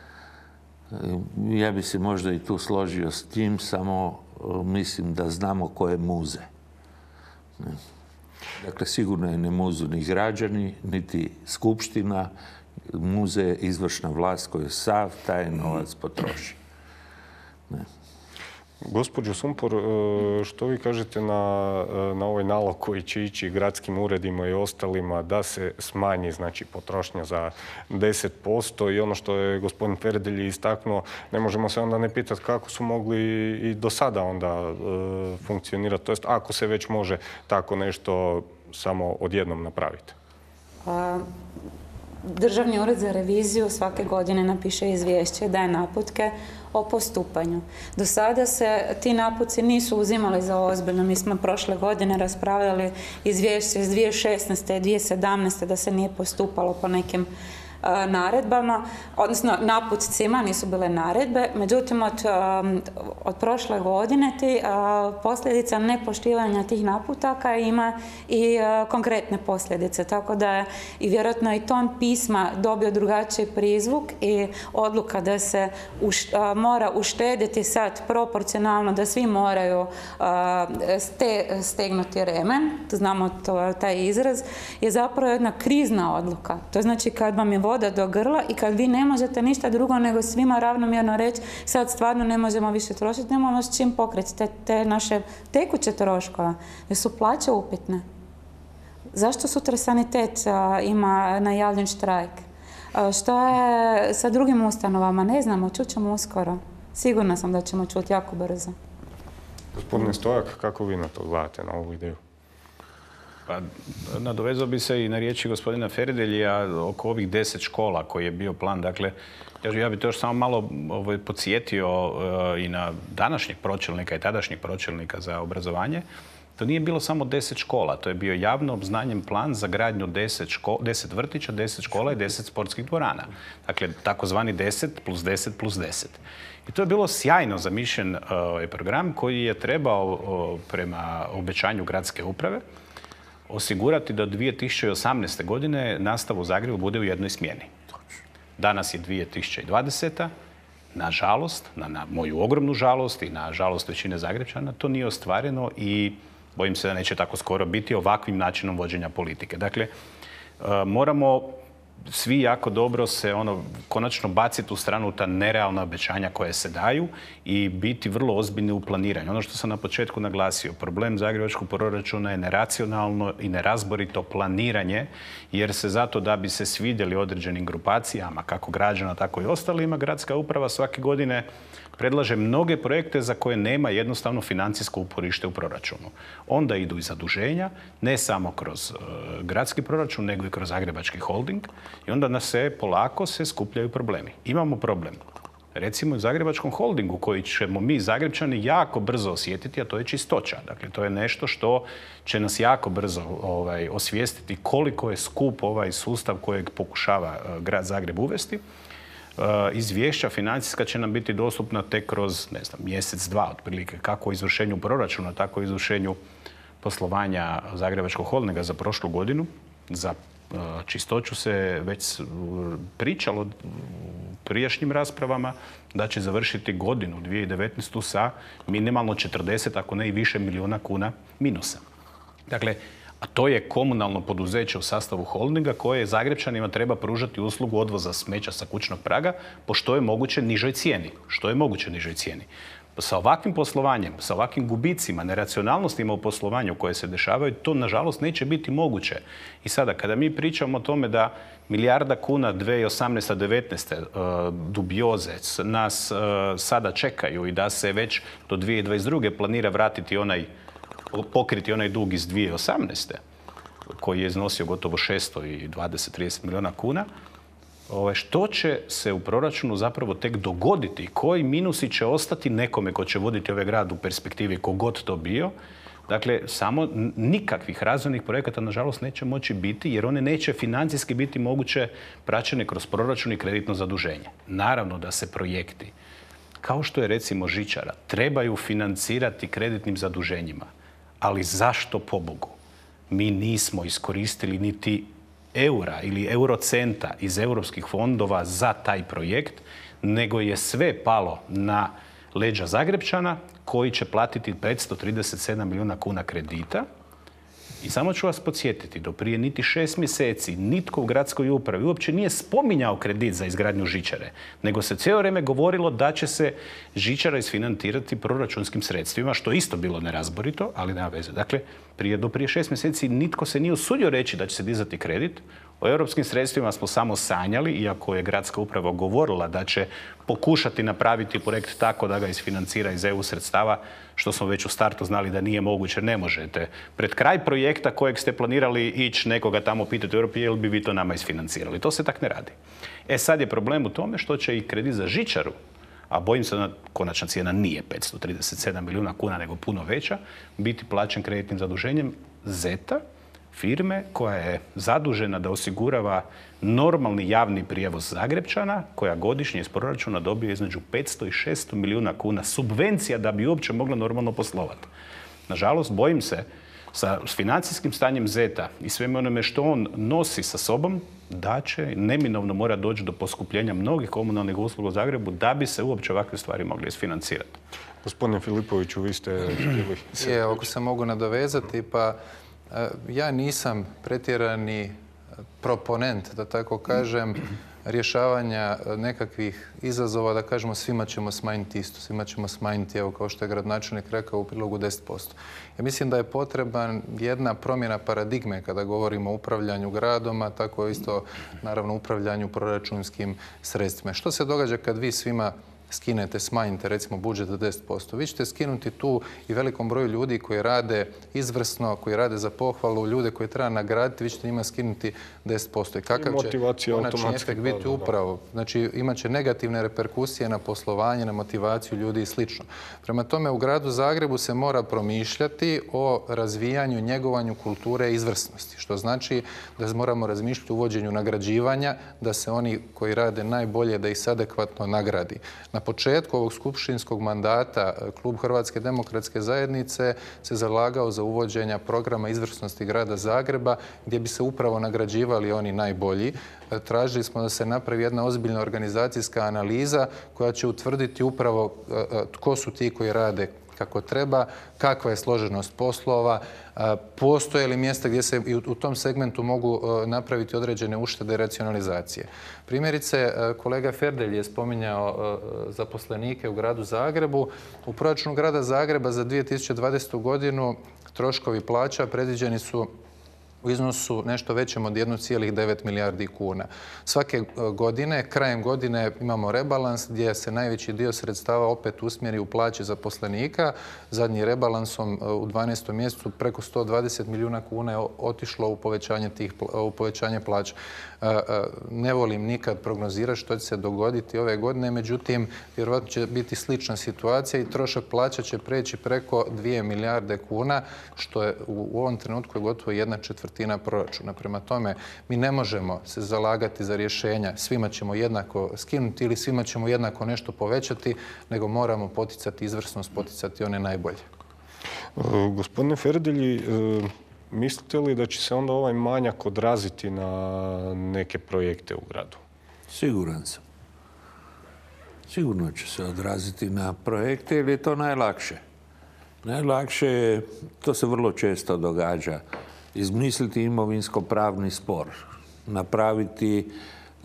Ja bi se možda i tu složio s tim, samo mislim da znamo koje muze. Ne? Dakle, sigurno je ne muzu ni građani, niti skupština, muze je izvršna vlast koju sav taj novac potroši. Ne. Gospođo Sumpor, što vi kažete na, na ovaj nalog koji će ići gradskim uredima i ostalima da se smanji, znači, potrošnja za deset posto, i ono što je gospodin Ferdelji istaknuo, ne možemo se onda ne pitati kako su mogli i do sada onda e, funkcionirati, to jest ako se već može tako nešto samo odjednom napraviti. A... Državni ured za reviziju svake godine napiše izvješće, daje naputke o postupanju. Do sada se ti naputci nisu uzimali za ozbiljno. Mi smo prošle godine raspravljali izvješće iz dvije tisuće šesnaeste i dvije tisuće sedamnaeste da se nije postupalo po nekim naredbama, odnosno naputcima, nisu bile naredbe. Međutim, od, od prošle godine ti posljedica nepoštivanja tih naputaka ima i konkretne posljedice. Tako da je i vjerojatno i ton pisma dobio drugačiji prizvuk i odluka da se už, mora uštediti sad proporcionalno, da svi moraju ste, stegnuti remen, znamo to, taj izraz, je zapravo jedna krizna odluka. To znači kad vam je voda do grla i kad vi ne možete ništa drugo nego svima ravnomjerno reći sad stvarno ne možemo više trošiti, nemamo s čim pokriti te, te naše tekuće troškova, jer su plaće upitne. Zašto sutra sanitet a, ima najavljen štrajk? A, što je sa drugim ustanovama? Ne znamo, čućemo uskoro. Sigurna sam da ćemo čuti jako brzo. Gospodine Stojak, kako vi na to gledate, na ovu ideju? Pa, nadovezao bi se i na riječi gospodina Ferdelija oko ovih deset škola koji je bio plan. Dakle, ja bih to još samo malo ovaj, podsjetio uh, i na današnjeg pročelnika i tadašnjeg pročelnika za obrazovanje. To nije bilo samo deset škola, to je bio javno obznanjen plan za gradnju deset, ško, deset vrtića, deset škola i deset sportskih dvorana. Dakle, takozvani deset plus deset plus deset. I to je bilo sjajno zamišljen uh, program koji je trebao uh, prema obećanju gradske uprave osigurati da do dvije tisuće osamnaeste. godine nastava u Zagrebu bude u jednoj smjeni. Danas je dvije tisuće dvadeseta. Nažalost, na, na moju ogromnu žalost i na žalost većine Zagrebčana, to nije ostvareno i bojim se da neće tako skoro biti ovakvim načinom vođenja politike. Dakle, moramo svi jako dobro se ono konačno baciti u stranu ta nerealna obećanja koje se daju i biti vrlo ozbiljni u planiranju. Ono što sam na početku naglasio, problem zagrebačkog proračuna je neracionalno i nerazborito planiranje, jer se zato da bi se svidjeli određenim grupacijama, kako građana, tako i ostalima, gradska uprava svake godine predlaže mnoge projekte za koje nema jednostavno financijsko uporište u proračunu. Onda idu i zaduženja, ne samo kroz uh, gradski proračun, nego i kroz zagrebački holding i onda nas se polako se skupljaju problemi. Imamo problem, recimo u zagrebačkom holdingu koji ćemo mi Zagrebčani jako brzo osjetiti, a to je čistoća. Dakle, to je nešto što će nas jako brzo ovaj, osvijestiti koliko je skup ovaj sustav kojeg pokušava uh, grad Zagreb uvesti. Uh, izvješća financijska će nam biti dostupna tek kroz, ne znam, mjesec, dva otprilike, kako o izvršenju proračuna, tako o izvršenju poslovanja Zagrebačkog holdinga za prošlu godinu. Za uh, čistoću se već pričalo u prijašnjim raspravama da će završiti godinu dvije tisuće devetnaestu. sa minimalno četrdeset, ako ne i više milijuna kuna minusa. Dakle, a to je komunalno poduzeće u sastavu holdinga koje Zagrebčanima treba pružati uslugu odvoza smeća sa kućnog praga po što je moguće nižoj cijeni. Što je moguće nižoj cijeni. Sa ovakvim poslovanjem, sa ovakvim gubicima, neracionalnostima u poslovanju koje se dešavaju, to nažalost neće biti moguće. I sada, kada mi pričamo o tome da milijarda kuna dvije tisuće osamnaeste. devetnaeste. Uh, dubioze nas uh, sada čekaju i da se već do dvije tisuće dvadeset druge. planira vratiti onaj pokriti onaj dug iz dvije tisuće osamnaeste. koji je iznosio gotovo šesto dvadeset do trideset milijuna kuna. Ove, što će se u proračunu zapravo tek dogoditi? Koji minusi će ostati nekome ko će voditi ovaj grad u perspektivi, kogod to bio? Dakle, samo nikakvih razvojnih projekata, nažalost, neće moći biti, jer one neće financijski biti moguće praćene kroz proračun i kreditno zaduženje. Naravno da se projekti, kao što je recimo žičara, trebaju financirati kreditnim zaduženjima. Ali zašto, pobogu, mi nismo iskoristili niti eura ili eurocenta iz europskih fondova za taj projekt, nego je sve palo na leđa Zagrebčana koji će platiti petsto trideset sedam milijuna kuna kredita. I samo ću vas podsjetiti, do prije niti šest mjeseci nitko u gradskoj upravi uopće nije spominjao kredit za izgradnju žičare, nego se cijelo vrijeme govorilo da će se žičara isfinancirati proračunskim sredstvima, što je isto bilo nerazborito, ali nema veze. Dakle, prije, do prije šest mjeseci nitko se nije usudio reći da će se dizati kredit. O europskim sredstvima smo samo sanjali, iako je gradska uprava govorila da će pokušati napraviti projekt tako da ga isfinancira iz E U sredstava, što smo već u startu znali da nije moguće. Ne možete pred kraj projekta kojeg ste planirali ići nekoga tamo pitati u Europi, jel bi vi to nama isfinancirali. To se tak ne radi. E sad je problem u tome što će i kredit za žičaru, a bojim se da konačna cijena nije petsto trideset sedam milijuna kuna, nego puno veća, biti plaćen kreditnim zaduženjem zeta, firme koja je zadužena da osigurava normalni javni prijevoz Zagrepčana, koja godišnje iz proračuna dobije između petsto i šesto milijuna kuna subvencija da bi uopće mogla normalno poslovati. Nažalost, bojim se, sa financijskim stanjem Zeta i sveme onome što on nosi sa sobom, da će neminovno mora doći do poskupljenja mnogih komunalnih usluga u Zagrebu da bi se uopće ovakve stvari mogli isfinancirati. Gospodine Filipoviću, vi ste htjeli... Je, ako se mogu nadovezati, pa ja nisam pretjerani proponent, da tako kažem, rješavanja nekakvih izazova, da kažemo svima ćemo smanjiti isto, svima ćemo smanjiti, evo kao što je gradonačelnik rekao u prilogu deset posto. Ja mislim da je potreban jedna promjena paradigme kada govorimo o upravljanju gradom, a tako isto naravno upravljanju proračunskim sredstvima. Što se događa kad vi svima skinete, smanjite recimo budžet za deset posto. Vi ćete skinuti tu i velikom broju ljudi koji rade izvrsno, koji rade za pohvalu, ljude koje treba nagraditi, vi ćete njima skinuti deset posto. I kakav će konačni efekt biti upravo? Znači imat će negativne reperkusije na poslovanje, na motivaciju ljudi i slično. Prema tome u gradu Zagrebu se mora promišljati o razvijanju i njegovanju kulture izvrsnosti, što znači da moramo razmišljati o uvođenju nagrađivanja, da se oni koji rade najbolje da ih se adekvatno nagradi. Na početku ovog skupštinskog mandata Klub Hrvatske demokratske zajednice se zalagao za uvođenja programa izvrsnosti grada Zagreba gdje bi se upravo nagrađivali oni najbolji. Tražili smo da se napravi jedna ozbiljna organizacijska analiza koja će utvrditi upravo tko su ti koji rade kako treba, kakva je složenost poslova, postoje li mjesta gdje se i u tom segmentu mogu napraviti određene uštede i racionalizacije. Primjerice, kolega Ferdelj je spominjao zaposlenike u gradu Zagrebu. U proračunu grada Zagreba za dvije tisuće dvadesetu godinu troškovi plaća predviđeni su u iznosu nešto većem od jedan zarez devet milijardi kuna. Svake godine, krajem godine imamo rebalans gdje se najveći dio sredstava opet usmjeri u plaće zaposlenika. Zadnji rebalansom u dvanaestom mjesecu preko sto dvadeset milijuna kuna je otišlo u povećanje, tih, u povećanje plaća. Ne volim nikad prognozirati što će se dogoditi ove godine, međutim, vjerojatno će biti slična situacija i trošak plaća će preći preko dvije milijarde kuna, što je u ovom trenutku je gotovo jedna četvrtina proračuna. Prema tome, mi ne možemo se zalagati za rješenja, svima ćemo jednako skinuti ili svima ćemo jednako nešto povećati, nego moramo poticati izvrsnost, poticati one najbolje. Gospodine Ferdelji, mislite li da će se onda ovaj manjak odraziti na neke projekte u gradu? Siguran sam. Sigurno će se odraziti na projekte jer je to najlakše. Najlakše je, to se vrlo često događa, izmisliti imovinsko-pravni spor, napraviti e,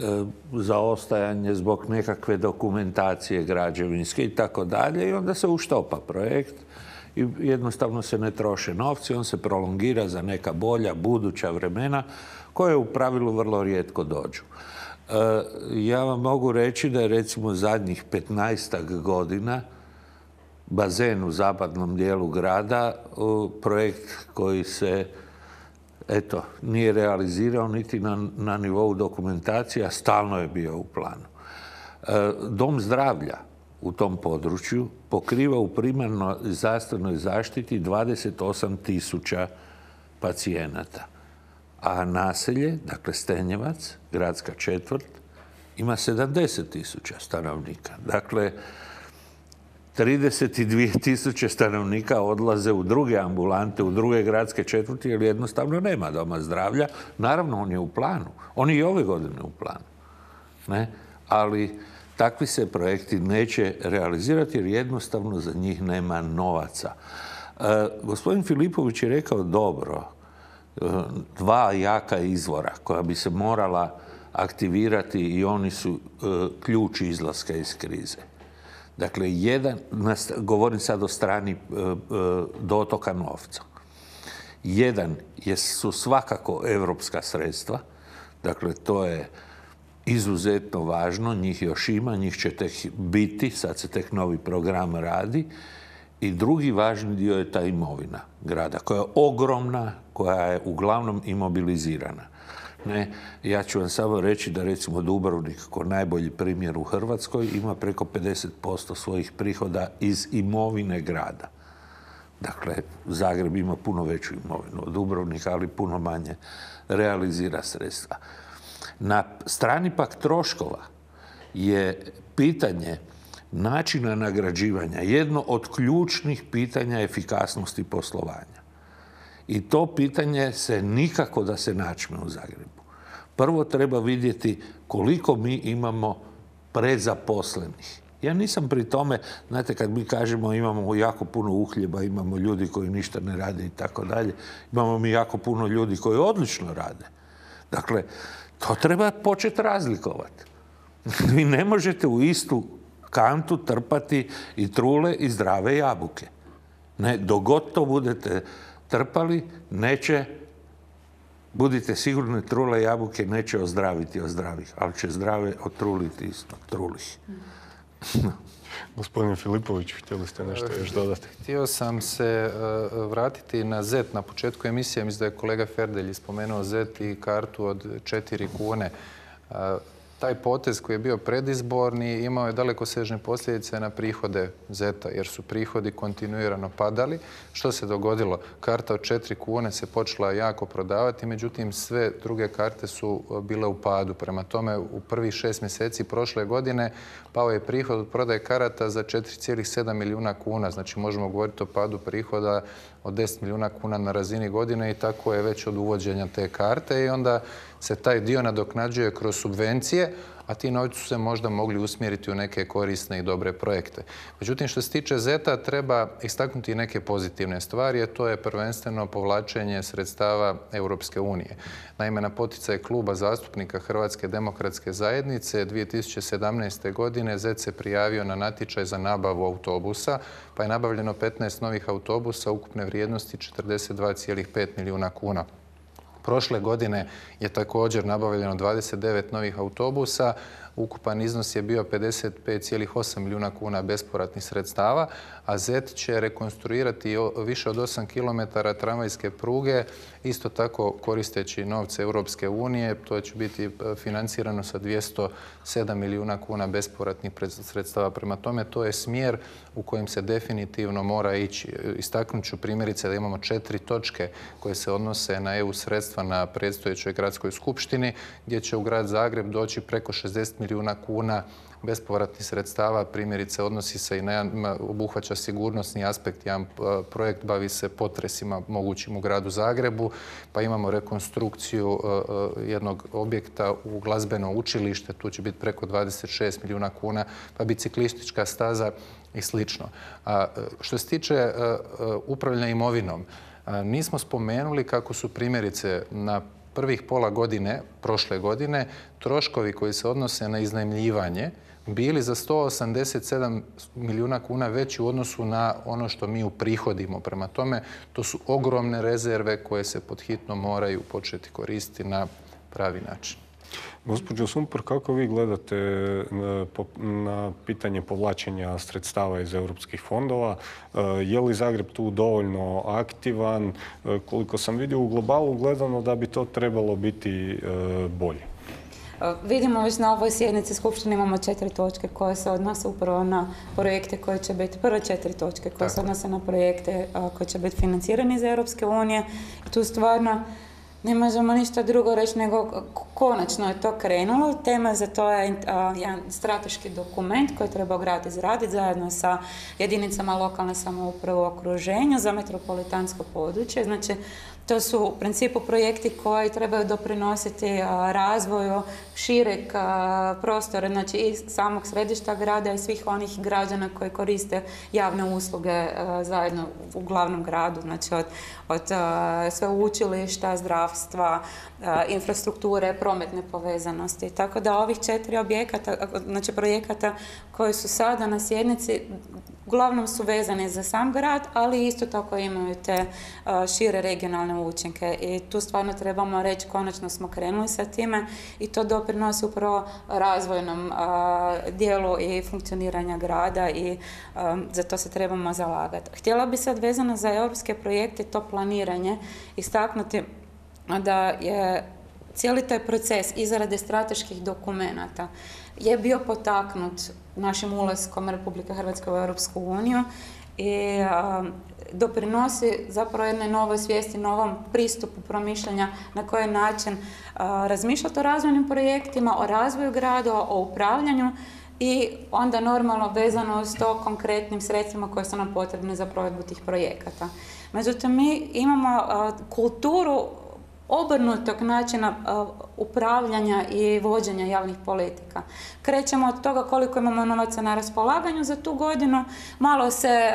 zaostajanje zbog nekakve dokumentacije građevinske i tako dalje i onda se uštopa projekt i jednostavno se ne troše novci, on se prolongira za neka bolja, buduća vremena koje u pravilu vrlo rijetko dođu. E, ja vam mogu reći da je recimo zadnjih petnaestak godina bazen u zapadnom dijelu grada, projekt koji se eto, nije realizirao niti na, na nivou dokumentacije, a stalno je bio u planu. E, Dom zdravlja u tom području pokriva u primarnoj zdravstvenoj zaštiti dvadeset osam tisuća pacijenata. A naselje, dakle Stenjevac, gradska četvrt, ima sedamdeset tisuća stanovnika. Dakle, trideset dvije tisuće stanovnika odlaze u druge ambulante, u druge gradske četvrti, jer jednostavno nema doma zdravlja. Naravno, on je u planu. On je i ove godine u planu. Ne? Ali takvi se projekti neće realizirati jer jednostavno za njih nema novaca. E, gospodin Filipović je rekao dobro, e, dva jaka izvora koja bi se morala aktivirati i oni su e, ključ izlaska iz krize. Dakle, jedan, govorim sad o strani e, e, dotoka novca. Jedan je, su svakako evropska sredstva, dakle to je izuzetno važno, njih još ima, njih će tek biti, sad se tek novi program radi. I drugi važni dio je ta imovina grada, koja je ogromna, koja je uglavnom imobilizirana. Ne, ja ću vam samo reći da recimo Dubrovnik, kao najbolji primjer u Hrvatskoj, ima preko pedeset posto svojih prihoda iz imovine grada. Dakle, Zagreb ima puno veću imovinu od Dubrovnika, ali puno manje realizira sredstva. Na strani pak troškova je pitanje načina nagrađivanja jedno od ključnih pitanja efikasnosti poslovanja. I to pitanje se nikako da se načme u Zagrebu. Prvo treba vidjeti koliko mi imamo prezaposlenih. Ja nisam pri tome, znate, kad mi kažemo imamo jako puno uhljeba, imamo ljudi koji ništa ne rade i tako dalje, imamo mi jako puno ljudi koji odlično rade. Dakle, to treba početi razlikovati. Vi ne možete u istu kantu trpati i trule i zdrave jabuke. Ne, dok god to budete trpali, neće, budite sigurni, trule jabuke neće ozdraviti od zdravih, ali će zdrave otruliti isto trulih. Gospodine Filipović, htjeli ste nešto još dodati? Htio sam se vratiti na zet. Na početku emisije mislim da je kolega Ferdelj spomenuo zet i kartu od četiri kune. Taj potez koji je bio predizborni imao je dalekosežne posljedice na prihode zeta, jer su prihodi kontinuirano padali. Što se dogodilo? Karta od četiri kune se počela jako prodavati, međutim sve druge karte su bile u padu. Prema tome, u prvih šest mjeseci prošle godine pao je prihod od prodaje karata za četiri zarez sedam milijuna kuna. Znači možemo govoriti o padu prihoda od deset milijuna kuna na razini godine i tako je već od uvođenja te karte i onda se taj dio nadoknađuje kroz subvencije, a ti novci su se možda mogli usmjeriti u neke korisne i dobre projekte. Međutim, što se tiče zeta, treba istaknuti neke pozitivne stvari, a to je prvenstveno povlačenje sredstava Europske unije. Naime, na poticaj kluba zastupnika Hrvatske demokratske zajednice dvije tisuće sedamnaeste. godine zet se prijavio na natječaj za nabavu autobusa, pa je nabavljeno petnaest novih autobusa ukupne vrijednosti četrdeset dva zarez pet milijuna kuna. Prošle godine je također nabavljeno dvadeset devet novih autobusa. Ukupan iznos je bio pedeset pet zarez osam milijuna kuna bespovratnih sredstava, a zet će rekonstruirati više od osam kilometara tramvajske pruge, isto tako koristeći novce Europske unije. To će biti financirano sa dvjesto sedam milijuna kuna bespovratnih sredstava. Prema tome, to je smjer u kojem se definitivno mora ići. Istaknut ću primjerice da imamo četiri točke koje se odnose na E U sredstva na predstojećoj gradskoj skupštini, gdje će u grad Zagreb doći preko šezdeset milijuna kuna bespovratnih sredstava. Primjerice odnosi se i na obuhvaća sigurnosni aspekt. Jedan projekt bavi se potresima mogućim u gradu Zagrebu, pa imamo rekonstrukciju jednog objekta u glazbeno učilište, tu će biti preko dvadeset šest milijuna kuna, pa biciklistička staza i slično. Što se tiče upravljanja imovinom, nismo spomenuli kako su primjerice na prvih pola godine, prošle godine, troškovi koji se odnose na iznajmljivanje bili za sto osamdeset sedam milijuna kuna veći u odnosu na ono što mi uprihodimo. Prema tome, to su ogromne rezerve koje se podhitno moraju početi koristiti na pravi način. Gospođo Sumpor, kako vi gledate na pitanje povlačenja sredstava iz europskih fondova? Je li Zagreb tu dovoljno aktivan? Koliko sam vidio u globalu gledano da bi to trebalo biti bolje. Vidimo već na ovoj sjednici Skupštine imamo četiri točke koje se odnose upravo na projekte koje će biti, prve četiri točke koje se odnose na projekte koji će biti financirani iz Europske unije. I tu stvarno ne možemo ništa drugo reći nego konačno je to krenulo. Tema za to je jedan strateški dokument koji treba grad izraditi zajedno sa jedinicama lokalne samouprave u okruženju za metropolitansko područje. Znači, to su u principu projekti koji trebaju doprinositi razvoju šireg prostora, znači i samog središta grada i svih onih građana koji koriste javne usluge zajedno u glavnom gradu, znači od, od sveučilišta, zdravstva, infrastrukture, prometne povezanosti. Tako da ovih četiri objekata, znači projekata koji su sada na sjednici, uglavnom su vezane za sam grad, ali isto tako imaju te šire regionalne učinke. I tu stvarno trebamo reći, konačno smo krenuli sa time i to doprinosi upravo razvojnom dijelu i funkcioniranja grada i za to se trebamo zalagati. Htjela bi sad vezano za europske projekte, to planiranje, istaknuti da je cijeli taj proces izrade strateških dokumenata je bio potaknut našim ulaskom Republike Hrvatske u Europsku uniju i doprinosi zapravo jednoj novoj svijesti, novom pristupu promišljanja na koji način razmišljati o razvojnim projektima, o razvoju grada, o upravljanju i onda normalno vezano uz to konkretnim sredstvima koje su nam potrebne za provedbu tih projekata. Međutim, mi imamo kulturu obrnutog načina upravljanja i vođenja javnih politika. Krećemo od toga koliko imamo novaca na raspolaganju za tu godinu, malo se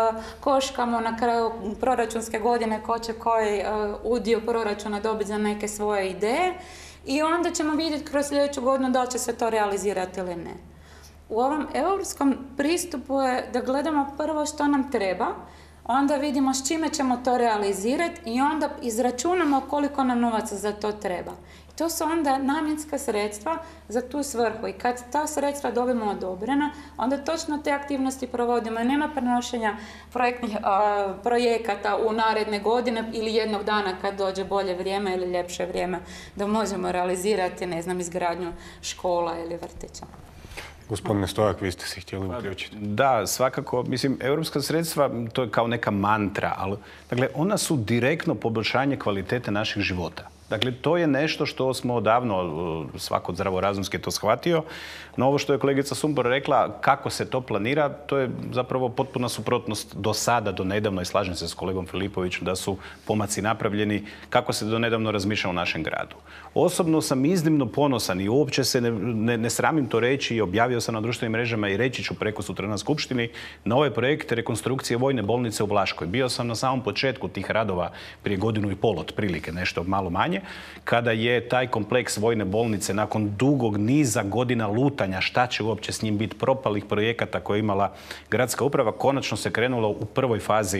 koškamo na kraju proračunske godine ko će koji udio proračuna dobiti za neke svoje ideje i onda ćemo vidjeti kroz sljedeću godinu da li će se to realizirati ili ne. U ovom europskom pristupu je da gledamo prvo što nam treba, onda vidimo s čime ćemo to realizirati i onda izračunamo koliko nam novaca za to treba. I to su onda namjenska sredstva za tu svrhu i kad ta sredstva dobimo odobrena, onda točno te aktivnosti provodimo i nema prenošenja projektnih a, projekata u naredne godine ili jednog dana kad dođe bolje vrijeme ili ljepše vrijeme da možemo realizirati, ne znam, izgradnju škola ili vrtića. Gospodine Stojak, vi ste se htjeli uključiti. Da, svakako. Mislim, europska sredstva, to je kao neka mantra, ali dakle, ona su direktno poboljšanje kvalitete naših života. Dakle, to je nešto što smo odavno, svako zdravorazumski je to shvatio, no ovo što je kolegica Sumpor rekla, kako se to planira, to je zapravo potpuna suprotnost do sada, do nedavno, i slažem se s kolegom Filipovićem da su pomaci napravljeni, kako se do nedavno razmišlja u našem gradu. Osobno sam iznimno ponosan i uopće se ne, ne, ne sramim to reći i objavio sam na društvenim mrežama i reći ću preko sutra na skupštini na ovaj projekt rekonstrukcije vojne bolnice u Vlaškoj. Bio sam na samom početku tih radova prije godinu i pol otprilike, nešto malo manje, kada je taj kompleks vojne bolnice nakon dugog niza godina lutanja šta će uopće s njim biti, propalih projekata koje je imala gradska uprava, konačno se krenulo u prvoj fazi.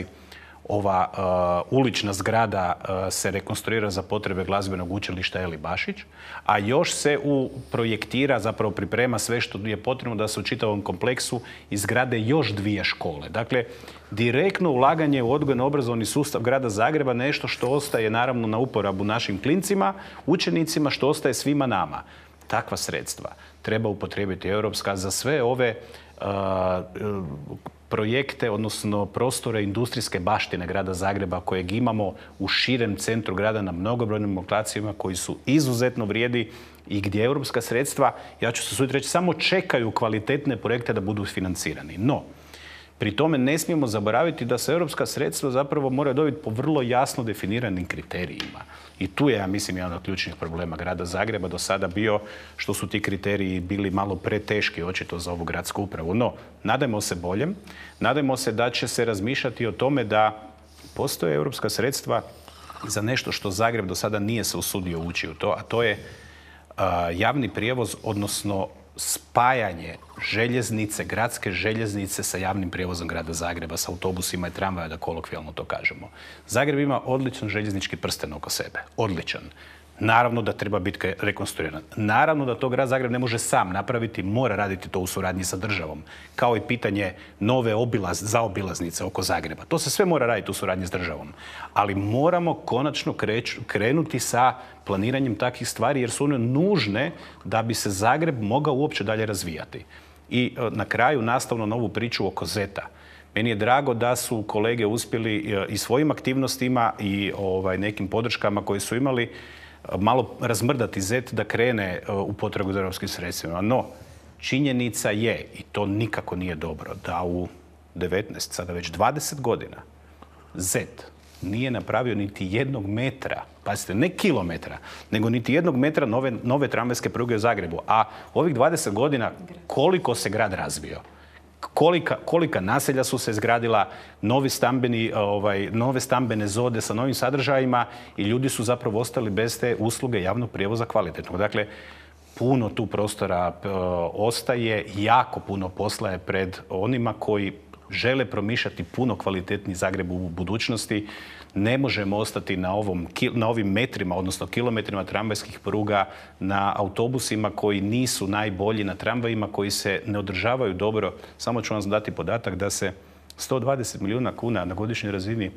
Ova uh, ulična zgrada uh, se rekonstruira za potrebe glazbenog učilišta Eli Bašić, a još se u projektira, zapravo priprema sve što je potrebno da se u čitavom kompleksu izgrade još dvije škole. Dakle, direktno ulaganje u odgojno-obrazovni sustav grada Zagreba, nešto što ostaje naravno na uporabu našim klincima, učenicima, što ostaje svima nama. Takva sredstva treba upotrijebiti europska za sve ove uh, projekte, odnosno prostore industrijske baštine grada Zagreba kojeg imamo u širem centru grada na mnogobrojnim lokacijama koji su izuzetno vrijedi i gdje europska sredstva, ja ću se suditi reći, samo čekaju kvalitetne projekte da budu financirani. No, pri tome ne smijemo zaboraviti da se europska sredstva zapravo moraju dobiti po vrlo jasno definiranim kriterijima. I tu je, ja mislim, jedan od ključnih problema grada Zagreba do sada bio što su ti kriteriji bili malo preteški očito za ovu gradsku upravu. No, nadajmo se boljem. Nadajmo se da će se razmišljati o tome da postoje europska sredstva za nešto što Zagreb do sada nije se usudio ući u to, a to je uh, javni prijevoz, odnosno spajanje željeznice, gradske željeznice sa javnim prijevozom grada Zagreba, sa autobusima i tramvaja, da kolokvijalno to kažemo. Zagreb ima odličan željeznički prsten oko sebe. Odličan. Naravno da treba biti rekonstruiran. Naravno da to grad Zagreb ne može sam napraviti, mora raditi to u suradnji sa državom. Kao i pitanje nove obilaz, zaobilaznice oko Zagreba. To se sve mora raditi u suradnji s državom. Ali moramo konačno kreć, krenuti sa planiranjem takvih stvari jer su one nužne da bi se Zagreb mogao uopće dalje razvijati. I na kraju, nastavno na ovu priču oko Zeta. Meni je drago da su kolege uspjeli i svojim aktivnostima i ovaj, nekim podrškama koje su imali malo razmrdati Zet da krene u potragu za europskim sredstvima. No, činjenica je, i to nikako nije dobro, da u devetnaest, sada već dvadeset godina, Zet nije napravio niti jednog metra, pazite, ne kilometra, nego niti jednog metra nove, nove tramvajske pruge u Zagrebu. A ovih dvadeset godina koliko se grad razvio? Kolika, kolika naselja su se izgradila, novi stambeni, ovaj, nove stambene zone sa novim sadržajima i ljudi su zapravo ostali bez te usluge javnog prijevoza kvalitetnog. Dakle, puno tu prostora e, ostaje, jako puno posla je pred onima koji žele promišljati puno kvalitetni Zagreb u budućnosti. Ne možemo ostati na, ovom, na ovim metrima, odnosno kilometrima tramvajskih pruga, na autobusima koji nisu najbolji, na tramvajima koji se ne održavaju dobro. Samo ću vam dati podatak da se sto dvadeset milijuna kuna na godišnjoj razini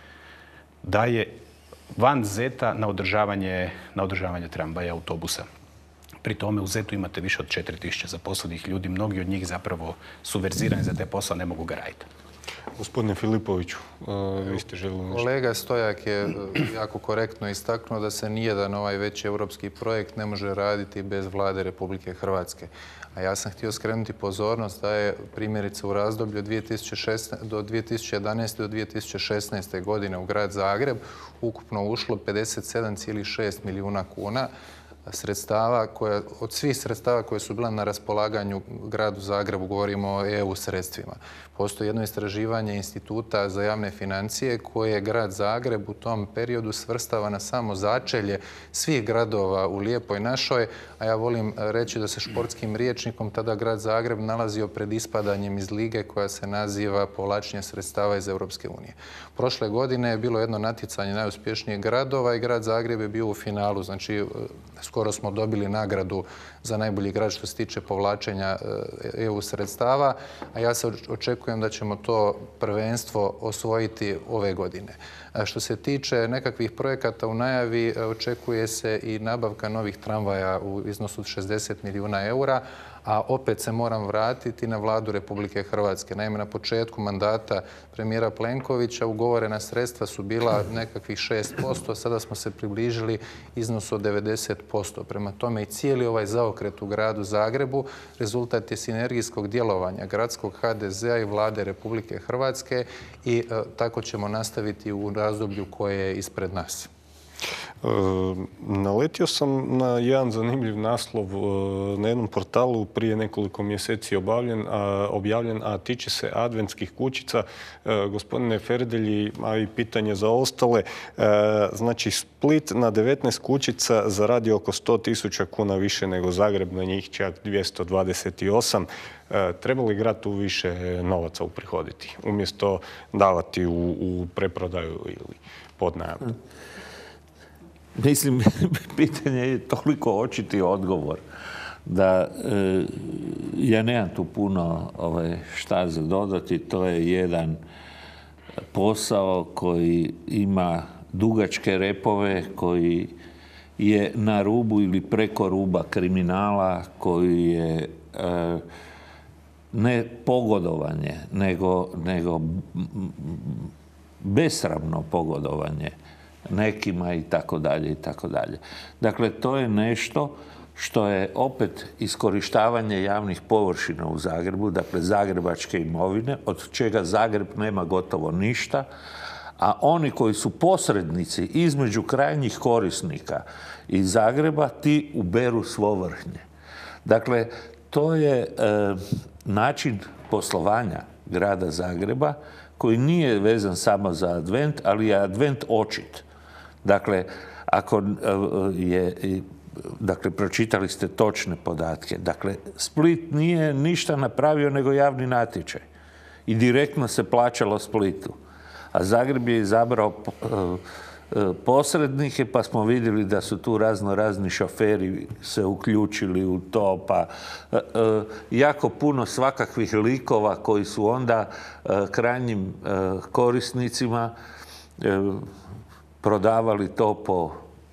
daje van Zeta na održavanje, na održavanje tramvaja i autobusa. Pri tome u Zetu imate više od četiri tisuće zaposlenih ljudi. Mnogi od njih zapravo su verzirani za te posao, ne mogu ga raditi. Gospodine Filipoviću, vi ste željeli nešto. Kolega Stojak je jako korektno istaknuo da se nijedan ovaj veći europski projekt ne može raditi bez vlade Republike Hrvatske. A ja sam htio skrenuti pozornost da je primjerice u razdoblju od dvije tisuće šesnaeste do dvije tisuće jedanaeste do dvije tisuće šesnaeste godine u grad Zagreb ukupno ušlo pedeset sedam zarez šest milijuna kuna sredstava, koja, od svih sredstava koje su bila na raspolaganju gradu Zagrebu, govorimo o E U sredstvima. Postoji jedno istraživanje Instituta za javne financije koje grad Zagreb u tom periodu svrstava na samo začelje svih gradova u Lijepoj našoj, a ja volim reći da se športskim rječnikom tada grad Zagreb nalazio pred ispadanjem iz lige koja se naziva povlačenje sredstava iz Europske unije. Prošle godine je bilo jedno natjecanje najuspješnijih gradova i grad Zagreb je bio u finalu, znači skoro smo dobili nagradu za najbolji grad što se tiče povlačenja E U sredstava, a ja se očekujem da ćemo to prvenstvo osvojiti ove godine. A što se tiče nekakvih projekata u najavi, očekuje se i nabavka novih tramvaja u iznosu od šezdeset milijuna eura, a opet se moram vratiti na vladu Republike Hrvatske. Naime, na početku mandata premijera Plenkovića ugovorena sredstva su bila nekakvih šest posto, sada smo se približili iznosu od devedeset posto. Prema tome i cijeli ovaj zaokret u gradu Zagrebu rezultat je sinergijskog djelovanja gradskog H D Z-a i vlade Republike Hrvatske i e, tako ćemo nastaviti u razdoblju koje je ispred nas. E, naletio sam na jedan zanimljiv naslov e, na jednom portalu prije nekoliko mjeseci objavljen, a, objavljen, a tiče se adventskih kućica. E, gospodine Ferdelji, a i pitanje za ostale. E, znači, Split na devetnaest kućica zaradi oko sto tisuća kuna više nego Zagreb, na njih čak dvjesto dvadeset osam. E, treba li grad tu više novaca uprihoditi, umjesto davati u, u preprodaju ili podnajam? Mislim, pitanje je toliko očiti odgovor da e, ja nemam tu puno ovaj, šta za dodati. To je jedan posao koji ima dugačke repove, koji je na rubu ili preko ruba kriminala, koji je e, ne pogodovanje, nego, nego besramno pogodovanje nekima i tako dalje i tako dalje. Dakle, to je nešto što je opet iskorištavanje javnih površina u Zagrebu, dakle zagrebačke imovine, od čega Zagreb nema gotovo ništa, a oni koji su posrednici između krajnjih korisnika i Zagreba, ti uberu svo vrhnje. Dakle, to je e, način poslovanja grada Zagreba koji nije vezan samo za advent, ali je advent očit. Dakle, ako je, dakle, pročitali ste točne podatke. Dakle, Split nije ništa napravio nego javni natječaj. I direktno se plaćalo Splitu. A Zagreb je izabrao posrednike, pa smo vidjeli da su tu razno razni šoferi se uključili u to, pa e, e, jako puno svakakvih likova koji su onda e, krajnjim e, korisnicima e, prodavali to po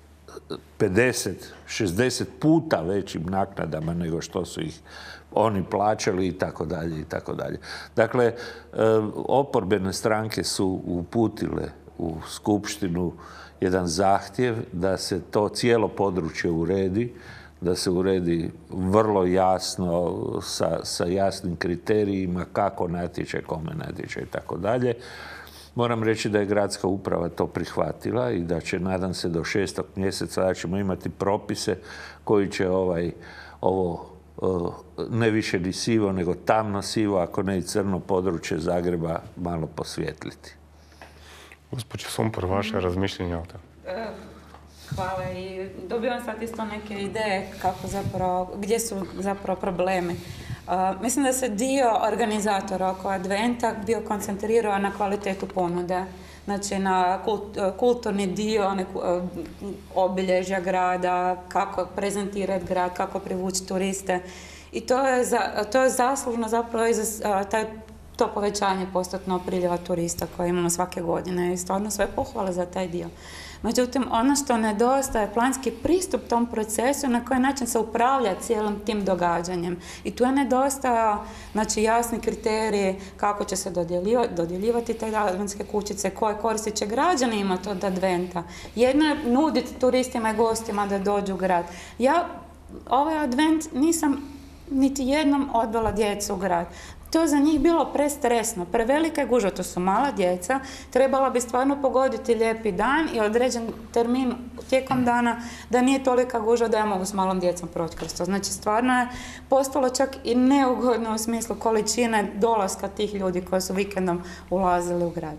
pedeset, šezdeset puta većim naknadama nego što su ih oni plaćali i tako dalje i tako dalje. Dakle, e, oporbene stranke su uputile u skupštinu jedan zahtjev da se to cijelo područje uredi, da se uredi vrlo jasno sa, sa jasnim kriterijima kako natječe, kome natječe i tako dalje. Moram reći da je gradska uprava to prihvatila i da će, nadam se, do šestog mjeseca da ćemo imati propise koji će ovaj, ovo ne više ni sivo, nego tamno sivo, ako ne i crno područje Zagreba malo posvijetliti. Gospođo Sumpor, vaše razmišljenje o tome? Hvala i dobivam sad isto neke ideje kako zapravo, gdje su zapravo problemi. Uh, mislim da se dio organizatora oko Adventa bio koncentrirao na kvalitetu ponude. Znači na kult, kulturni dio, neku, uh, obilježja grada, kako prezentirati grad, kako privući turiste. I to je, za, to je zaslužno zapravo i za uh, taj to povećanje postotno priljeva turista koje imamo svake godine i stvarno sve pohvale za taj dio. Međutim, ono što nedostaje je planski pristup tom procesu na koji način se upravlja cijelim tim događanjem. I tu je nedostajao, znači, jasni kriteriji kako će se dodjeljivati te adventske kućice, koje koristi će građani imati od adventa. Jedno je nuditi turistima i gostima da dođu u grad. Ja ovaj advent nisam niti jednom odvela djecu u grad. To je za njih bilo prestresno, prevelika gužva, to su mala djeca, trebala bi stvarno pogoditi lijepi dan i određen termin tijekom dana da nije tolika gužva da ja mogu s malom djecom proći kroz to. Znači, stvarno je postalo čak i neugodno u smislu količine dolaska tih ljudi koji su vikendom ulazili u grad.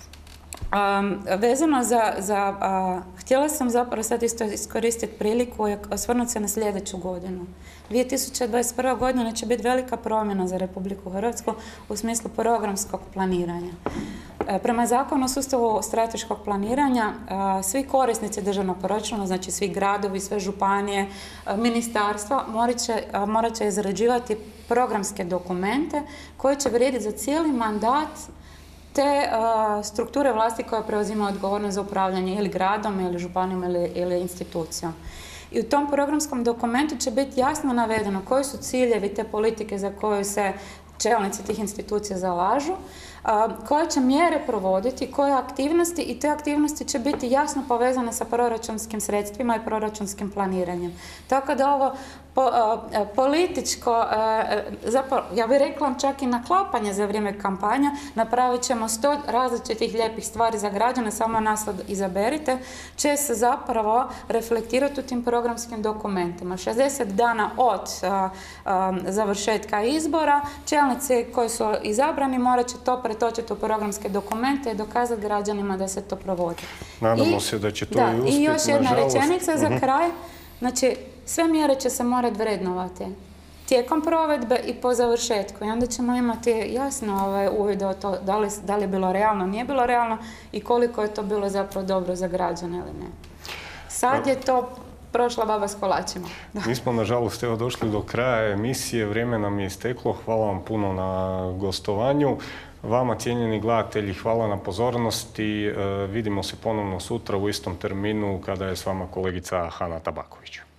Um, vezano za, za uh, htjela sam zapravo sad isto iskoristiti priliku i osvrnuti se na sljedeću godinu. dvije tisuće dvadeset prva. godina će biti velika promjena za Republiku Hrvatsku u smislu programskog planiranja. E, prema zakonu o sustavu strateškog planiranja, a, svi korisnici državnog proračuna, znači svi gradovi, sve županije, a, ministarstva, morat će, a, morat će izrađivati programske dokumente koji će vrijediti za cijeli mandat te uh, strukture vlasti koja preuzima odgovornost za upravljanje ili gradom, ili županijom, ili, ili institucijom. I u tom programskom dokumentu će biti jasno navedeno koji su ciljevi te politike za koju se čelnici tih institucija zalažu, koje će mjere provoditi, koje aktivnosti, i te aktivnosti će biti jasno povezane sa proračunskim sredstvima i proračunskim planiranjem. Tako da ovo po, političko, zapravo, ja bih rekla čak i naklapanje za vrijeme kampanja, napravit ćemo sto različitih lijepih stvari za građane, samo nas izaberite, će se zapravo reflektirati u tim programskim dokumentima. šezdeset dana od a, a, završetka izbora, čelnici koji su izabrani morat će to pretočiti u programske dokumente i dokazati građanima da se to provodi. Nadamo I, se da će to da, i uspjeti, i još jedna nažalost. rečenica za uh-huh. kraj. Znači, sve mjere će se morati vrednovati tijekom provedbe i po završetku. I onda ćemo imati jasno ovaj, uvide o to da li, da li je bilo realno, nije bilo realno i koliko je to bilo zapravo dobro za građane ili ne. Sad je to prošla baba s kolačima. Mi smo, nažalost, evo došli do kraja emisije, vrijeme nam je isteklo. Hvala vam puno na gostovanju. Vama, cijenjeni gledatelji, hvala na pozornosti. E, vidimo se ponovno sutra u istom terminu kada je s vama kolegica Hana Tabaković.